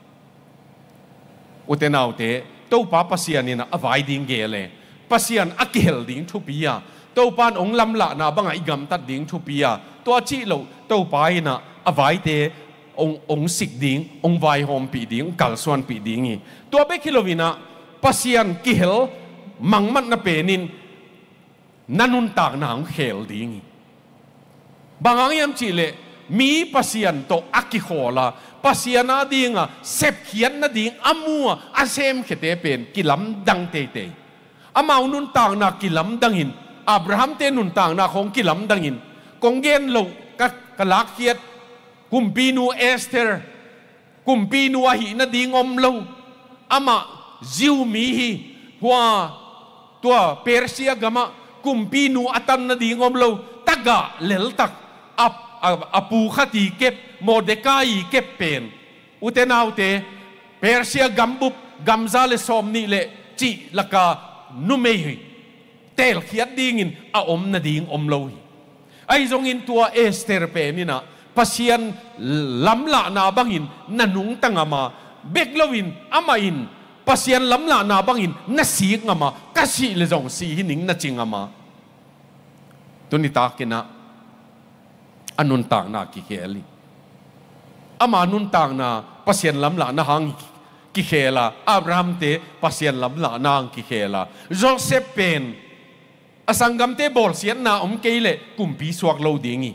utenau te to pa pasianin avai ding gele pasian akihel ding thupia to pan ong lam la na banga igam tat ding thupia to chi lo to pa ina avai te ong ong sik ding ong vai hom pi ding kal swan pi ding i to be kilovina pasian kihel mangmat na penin nanun tak na ang khel ding i bangang yam chi le mi pasian to akikhola pasiana dinga sep khian na ding amua asem khete pen kilam dang te te amau nun tak na kilam dangin Abraham te nun tang na khong kilam dangin kong gen lo ka kalak khiat kumpinu Esther kumpinu hi na ding om lo ama ziu mi hi hua tua Persia gama kumpinu atan na ding om lo taga lel tak ap apu khati kep Mordekai kep pen utenaute Persia gambup gamzale somni le chi laka numei tel khiat dingin a om na ding om lo ai zong in tua Esther pe ni na pasian lamla na bangin nanung tangama beklowin ama in pasian lamla na bangin nasik ngama kasi le zong si hining na chingama tunita kina anun tang na ki kheli ama nun tang na pasian lamla na hang ki khela Abraham te pasian lamla na hang ki khela Joseph pen asangam te bol sian na om keile kumpi suak lo dingi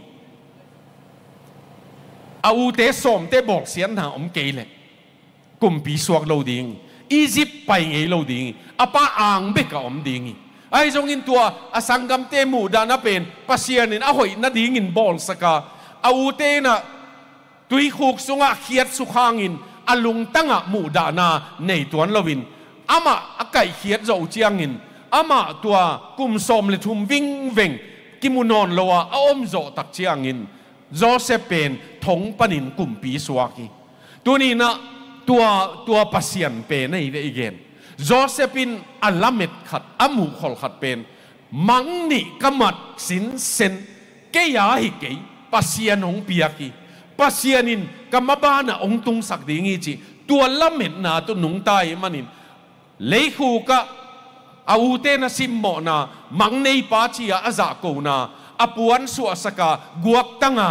au te som te bol sian na om keile kumpi suak lo ding Egypt pai ngei lo ding apa ang be ka om dingi ai zong in tua asangam te mu da na pen pasian in a hoi na ding in bol saka au te na tui khuk sunga khiat su khangin alung tanga mu da na nei tuan lovin ama akai khiat zo chiangin ama tua kum som le thum ving veng kimunon lowa a om zo tak chiangin Joseph pen thong panin kum pi suaki tuni na tua tua pasian pe nei ve igen Josephin alamet khat amu khol khat pen mangni kamat sin sen ke ya hi ke pasian hong piaki pasianin kamabana ong tung sak dingi chi tua lamet na tu nung tai manin leihu ka aute na simmo na mangnei pa chia aza ko na apuan su asaka guak tanga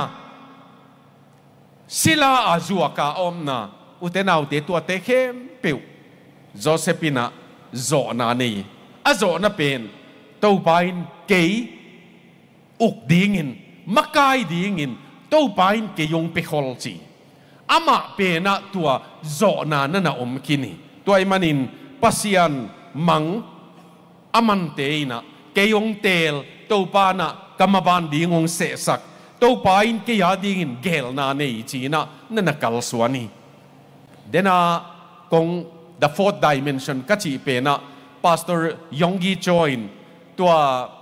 sila azuaka om na utenau te tua te khem peu Josephina zo na nei azo na pen to pain ke uk dingin makai dingin to pain ke yong pe khol chi ama pe na tua zo na na na om kini toy manin pasian mang amante ina kayong tel to pa na kamaban dingong sesak to pain ke ya dingin gel na nei china na nakal swani dena kong the fourth dimension kachi pe na Pastor Yonggi join to a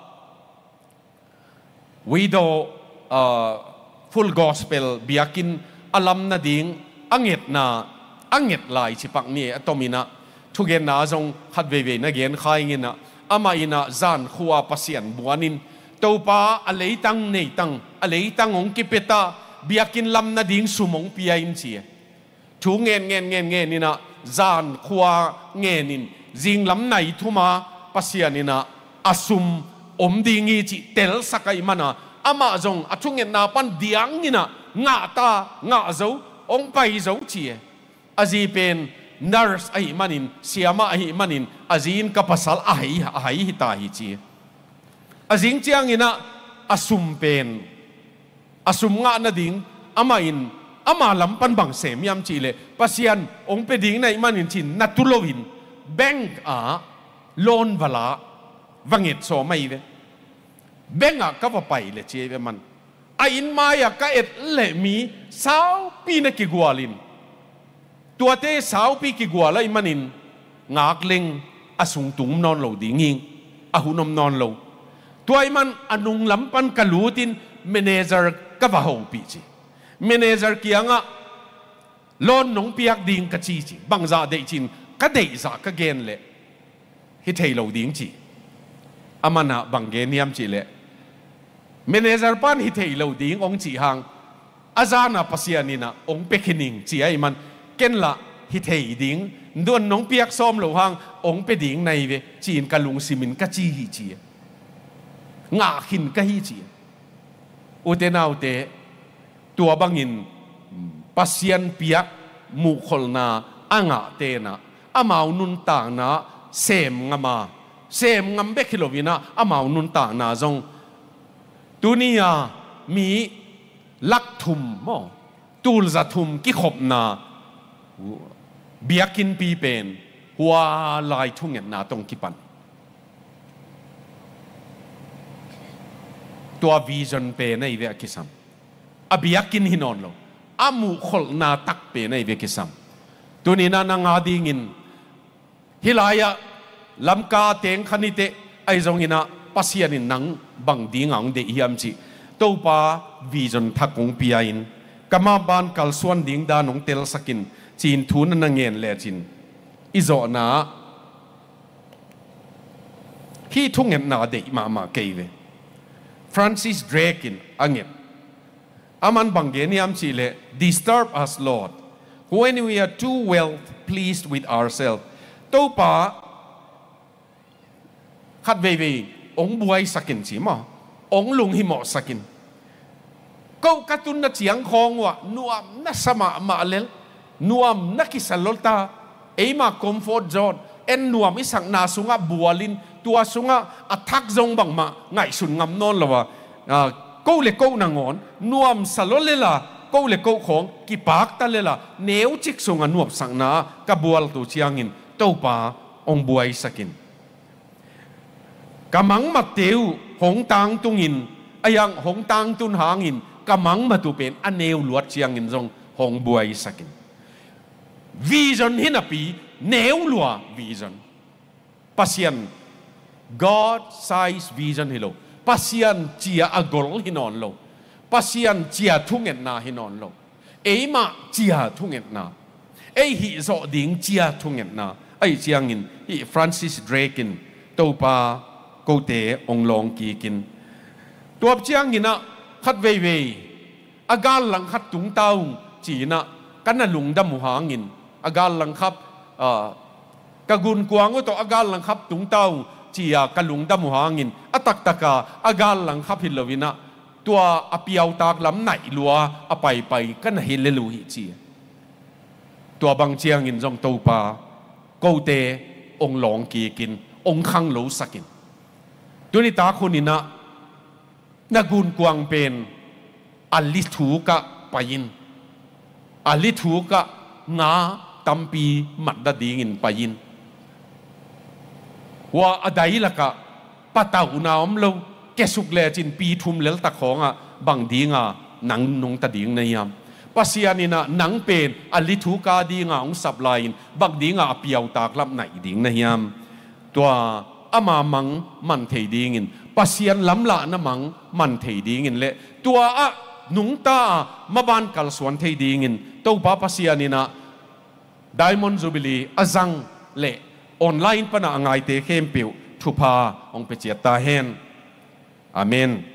widow uh, full gospel biakin alam na ding anget na anget lai chipak ni atomina thugen na jong khatve ve na gen khai ngina ama ina zan khuwa pasian buanin topa aleitang nei tang aleitang ong kipeta biakin lam na ding sumong piain chi thu ngen ngen ngen ngen ina zan khuwa ngenin jing lam nai thuma pasianina asum om dingi chi tel sakai mana ama jong athungen na pan diang ina nga ta nga zo ong pai zo chi azi pen nurse ai manin siama ai manin azin kapasal ai ai hita hi chi azing chiang ina asum pen asum nga na ding ama in ama lam pan bang sem yam chi le pasian ong pe ding nai manin chin natulovin bank a loan wala wangit so mai ve เบงอะก็ว่าไปเลยเจี๊ยมันไอ้อินมาอยากก็เอ็ดเละมีสาวปีนักกิกวาลินตัวเตะสาวปีกิกวาลไอ้มันอินงากเล็งอสุงตุงนอนเหลาดิ่งหิงอาหุนมนอนเหลาตัวไอ้มันอนุงลำปันกะลูตินเมเนเจอร์ก็ว่าหูปีจีเมเนเจอร์เกียงอะลอนน้องเปียกดิ่งกะจีจีบังซาเดจินก็เดซ่าก็เกนเละฮิตเฮเหลาดิ่งจีอามันอะบังเกนียมจีเละเมเนเจอร์ปันฮิตเฮเหลาดิ่งองจีหังอาจารย์อะปัสยานินะองเปกินิงจีไอ้มันเกนละฮิตเฮดิ่งดวนน้องเปียกซ้อมเหลาหังองเปดิ่งในเวจีนกะลุงซิมินกะจีฮิจีงาขินกะฮิจีอุเตนาอุเตตัวบังอินปัสยันเปียกมุขลนาอ่างเตนะอามาอุนุนต่างนะเสมงามาเสมงามเบคิโลวินะอามาอุนุนต่างนะจงตัวนี้มีลักทุมมอตูลจะทุมกิขบนาเบียกินปีเป็นหัวลายทุ่งเงินนาตรงกิปันตัววิจนเป็นในเวกิสัมอเบียกินหินอนโลอามุขลนาตักเป็นในเวกิสัมตัวนี้น่านางาดีงินฮิลายะลำกาเตงขันิเตไอจงอินะปัสยานินังบังดีงังเดียมจีตัวป้าวิจนทักงปีอินกามาบานกัลส่วนดิ่งดานงเตลสกินจีนทุนนังเงินเลจินอิโซนาฮีทุ่งเงินนาเดมามาเกยเวFrancis Drakein angin aman bangeniam chile disturb us Lord when we are too well pleased with ourselves topa khat ve ve ong buai sakin chi ma ong lung hi mo sakin ko katun na chiang khong wa nuam na sama ma lel nuam na kisalolta eima comfort zone en nuam isang na sunga bualinตัวสุงะอัทักจงบังมาไงสุนงำนอนละวะกูเล็กกูนางอนนวมสลดเลยล่ะกูเล็กกูของกิปากตะเลยล่ะเนื้อจิกสุงะนวมสังนากับบัวตัวเชียงินเต้าป่าองบวยสกินกำมังมาเตียวหงตังตุงินไอยังหงตังตุนหางินกำมังมาตัวเป็นอันเนวลวดเชียงินจงหงบวยสกินวิจนหินปีเนวลัววิจนปัสยันGod size vision hilo pasian chia agol hinon lo pasian chia thungen na hinon lo eima chia thungen na ei hi zo ding chia thungen na ai chiangin hi Francis Drakein topa kote onglong ki kin tuap chiangina khat vei vei agal lang khat tung tau china kana lungdam hangin agal lang khap kagun kuang to agal lang khap tung tauจียกลุงดำหัวงินอตักตะกาอาการหลังขับหิลวินะตัวอภิเอาตากลำไหนลัวอไปไปกันเฮเลลูฮิจีตัวบางเชียงินจงตัวปาโกเตองหลงกีกินองคังโลสักินตัวนี้ตาคนนี้นะนักกุนกวางเป็นอลิทูกะไปยินอลิทูกะงาตัมปีมัดดดีงินไปยินว่าอะไรล่ะกะป้าตาอุณาอมเราแกสุกเลจินปีทุมเลลตะของอ่ะบางดีงาหนังนงตะดีงในยามปัสยานินะหนังเป็นอลิทูกาดีงาองสับไลน์บางดีงาเปียวตากลับไหนดีงในยามตัวอามามังมันเทดีงินปัสยานล้ำละนะมังมันเทดีงินเละตัวอ่ะนุงตามาบานกัลสวนเทดีงินตัวป้าปัสยานินะไดมอนด์จูบิลีอาจังเละออนไลน์ปะนะง่ายเตะเข้มปิวทุพาองเปเจียตาเฮนอาเมน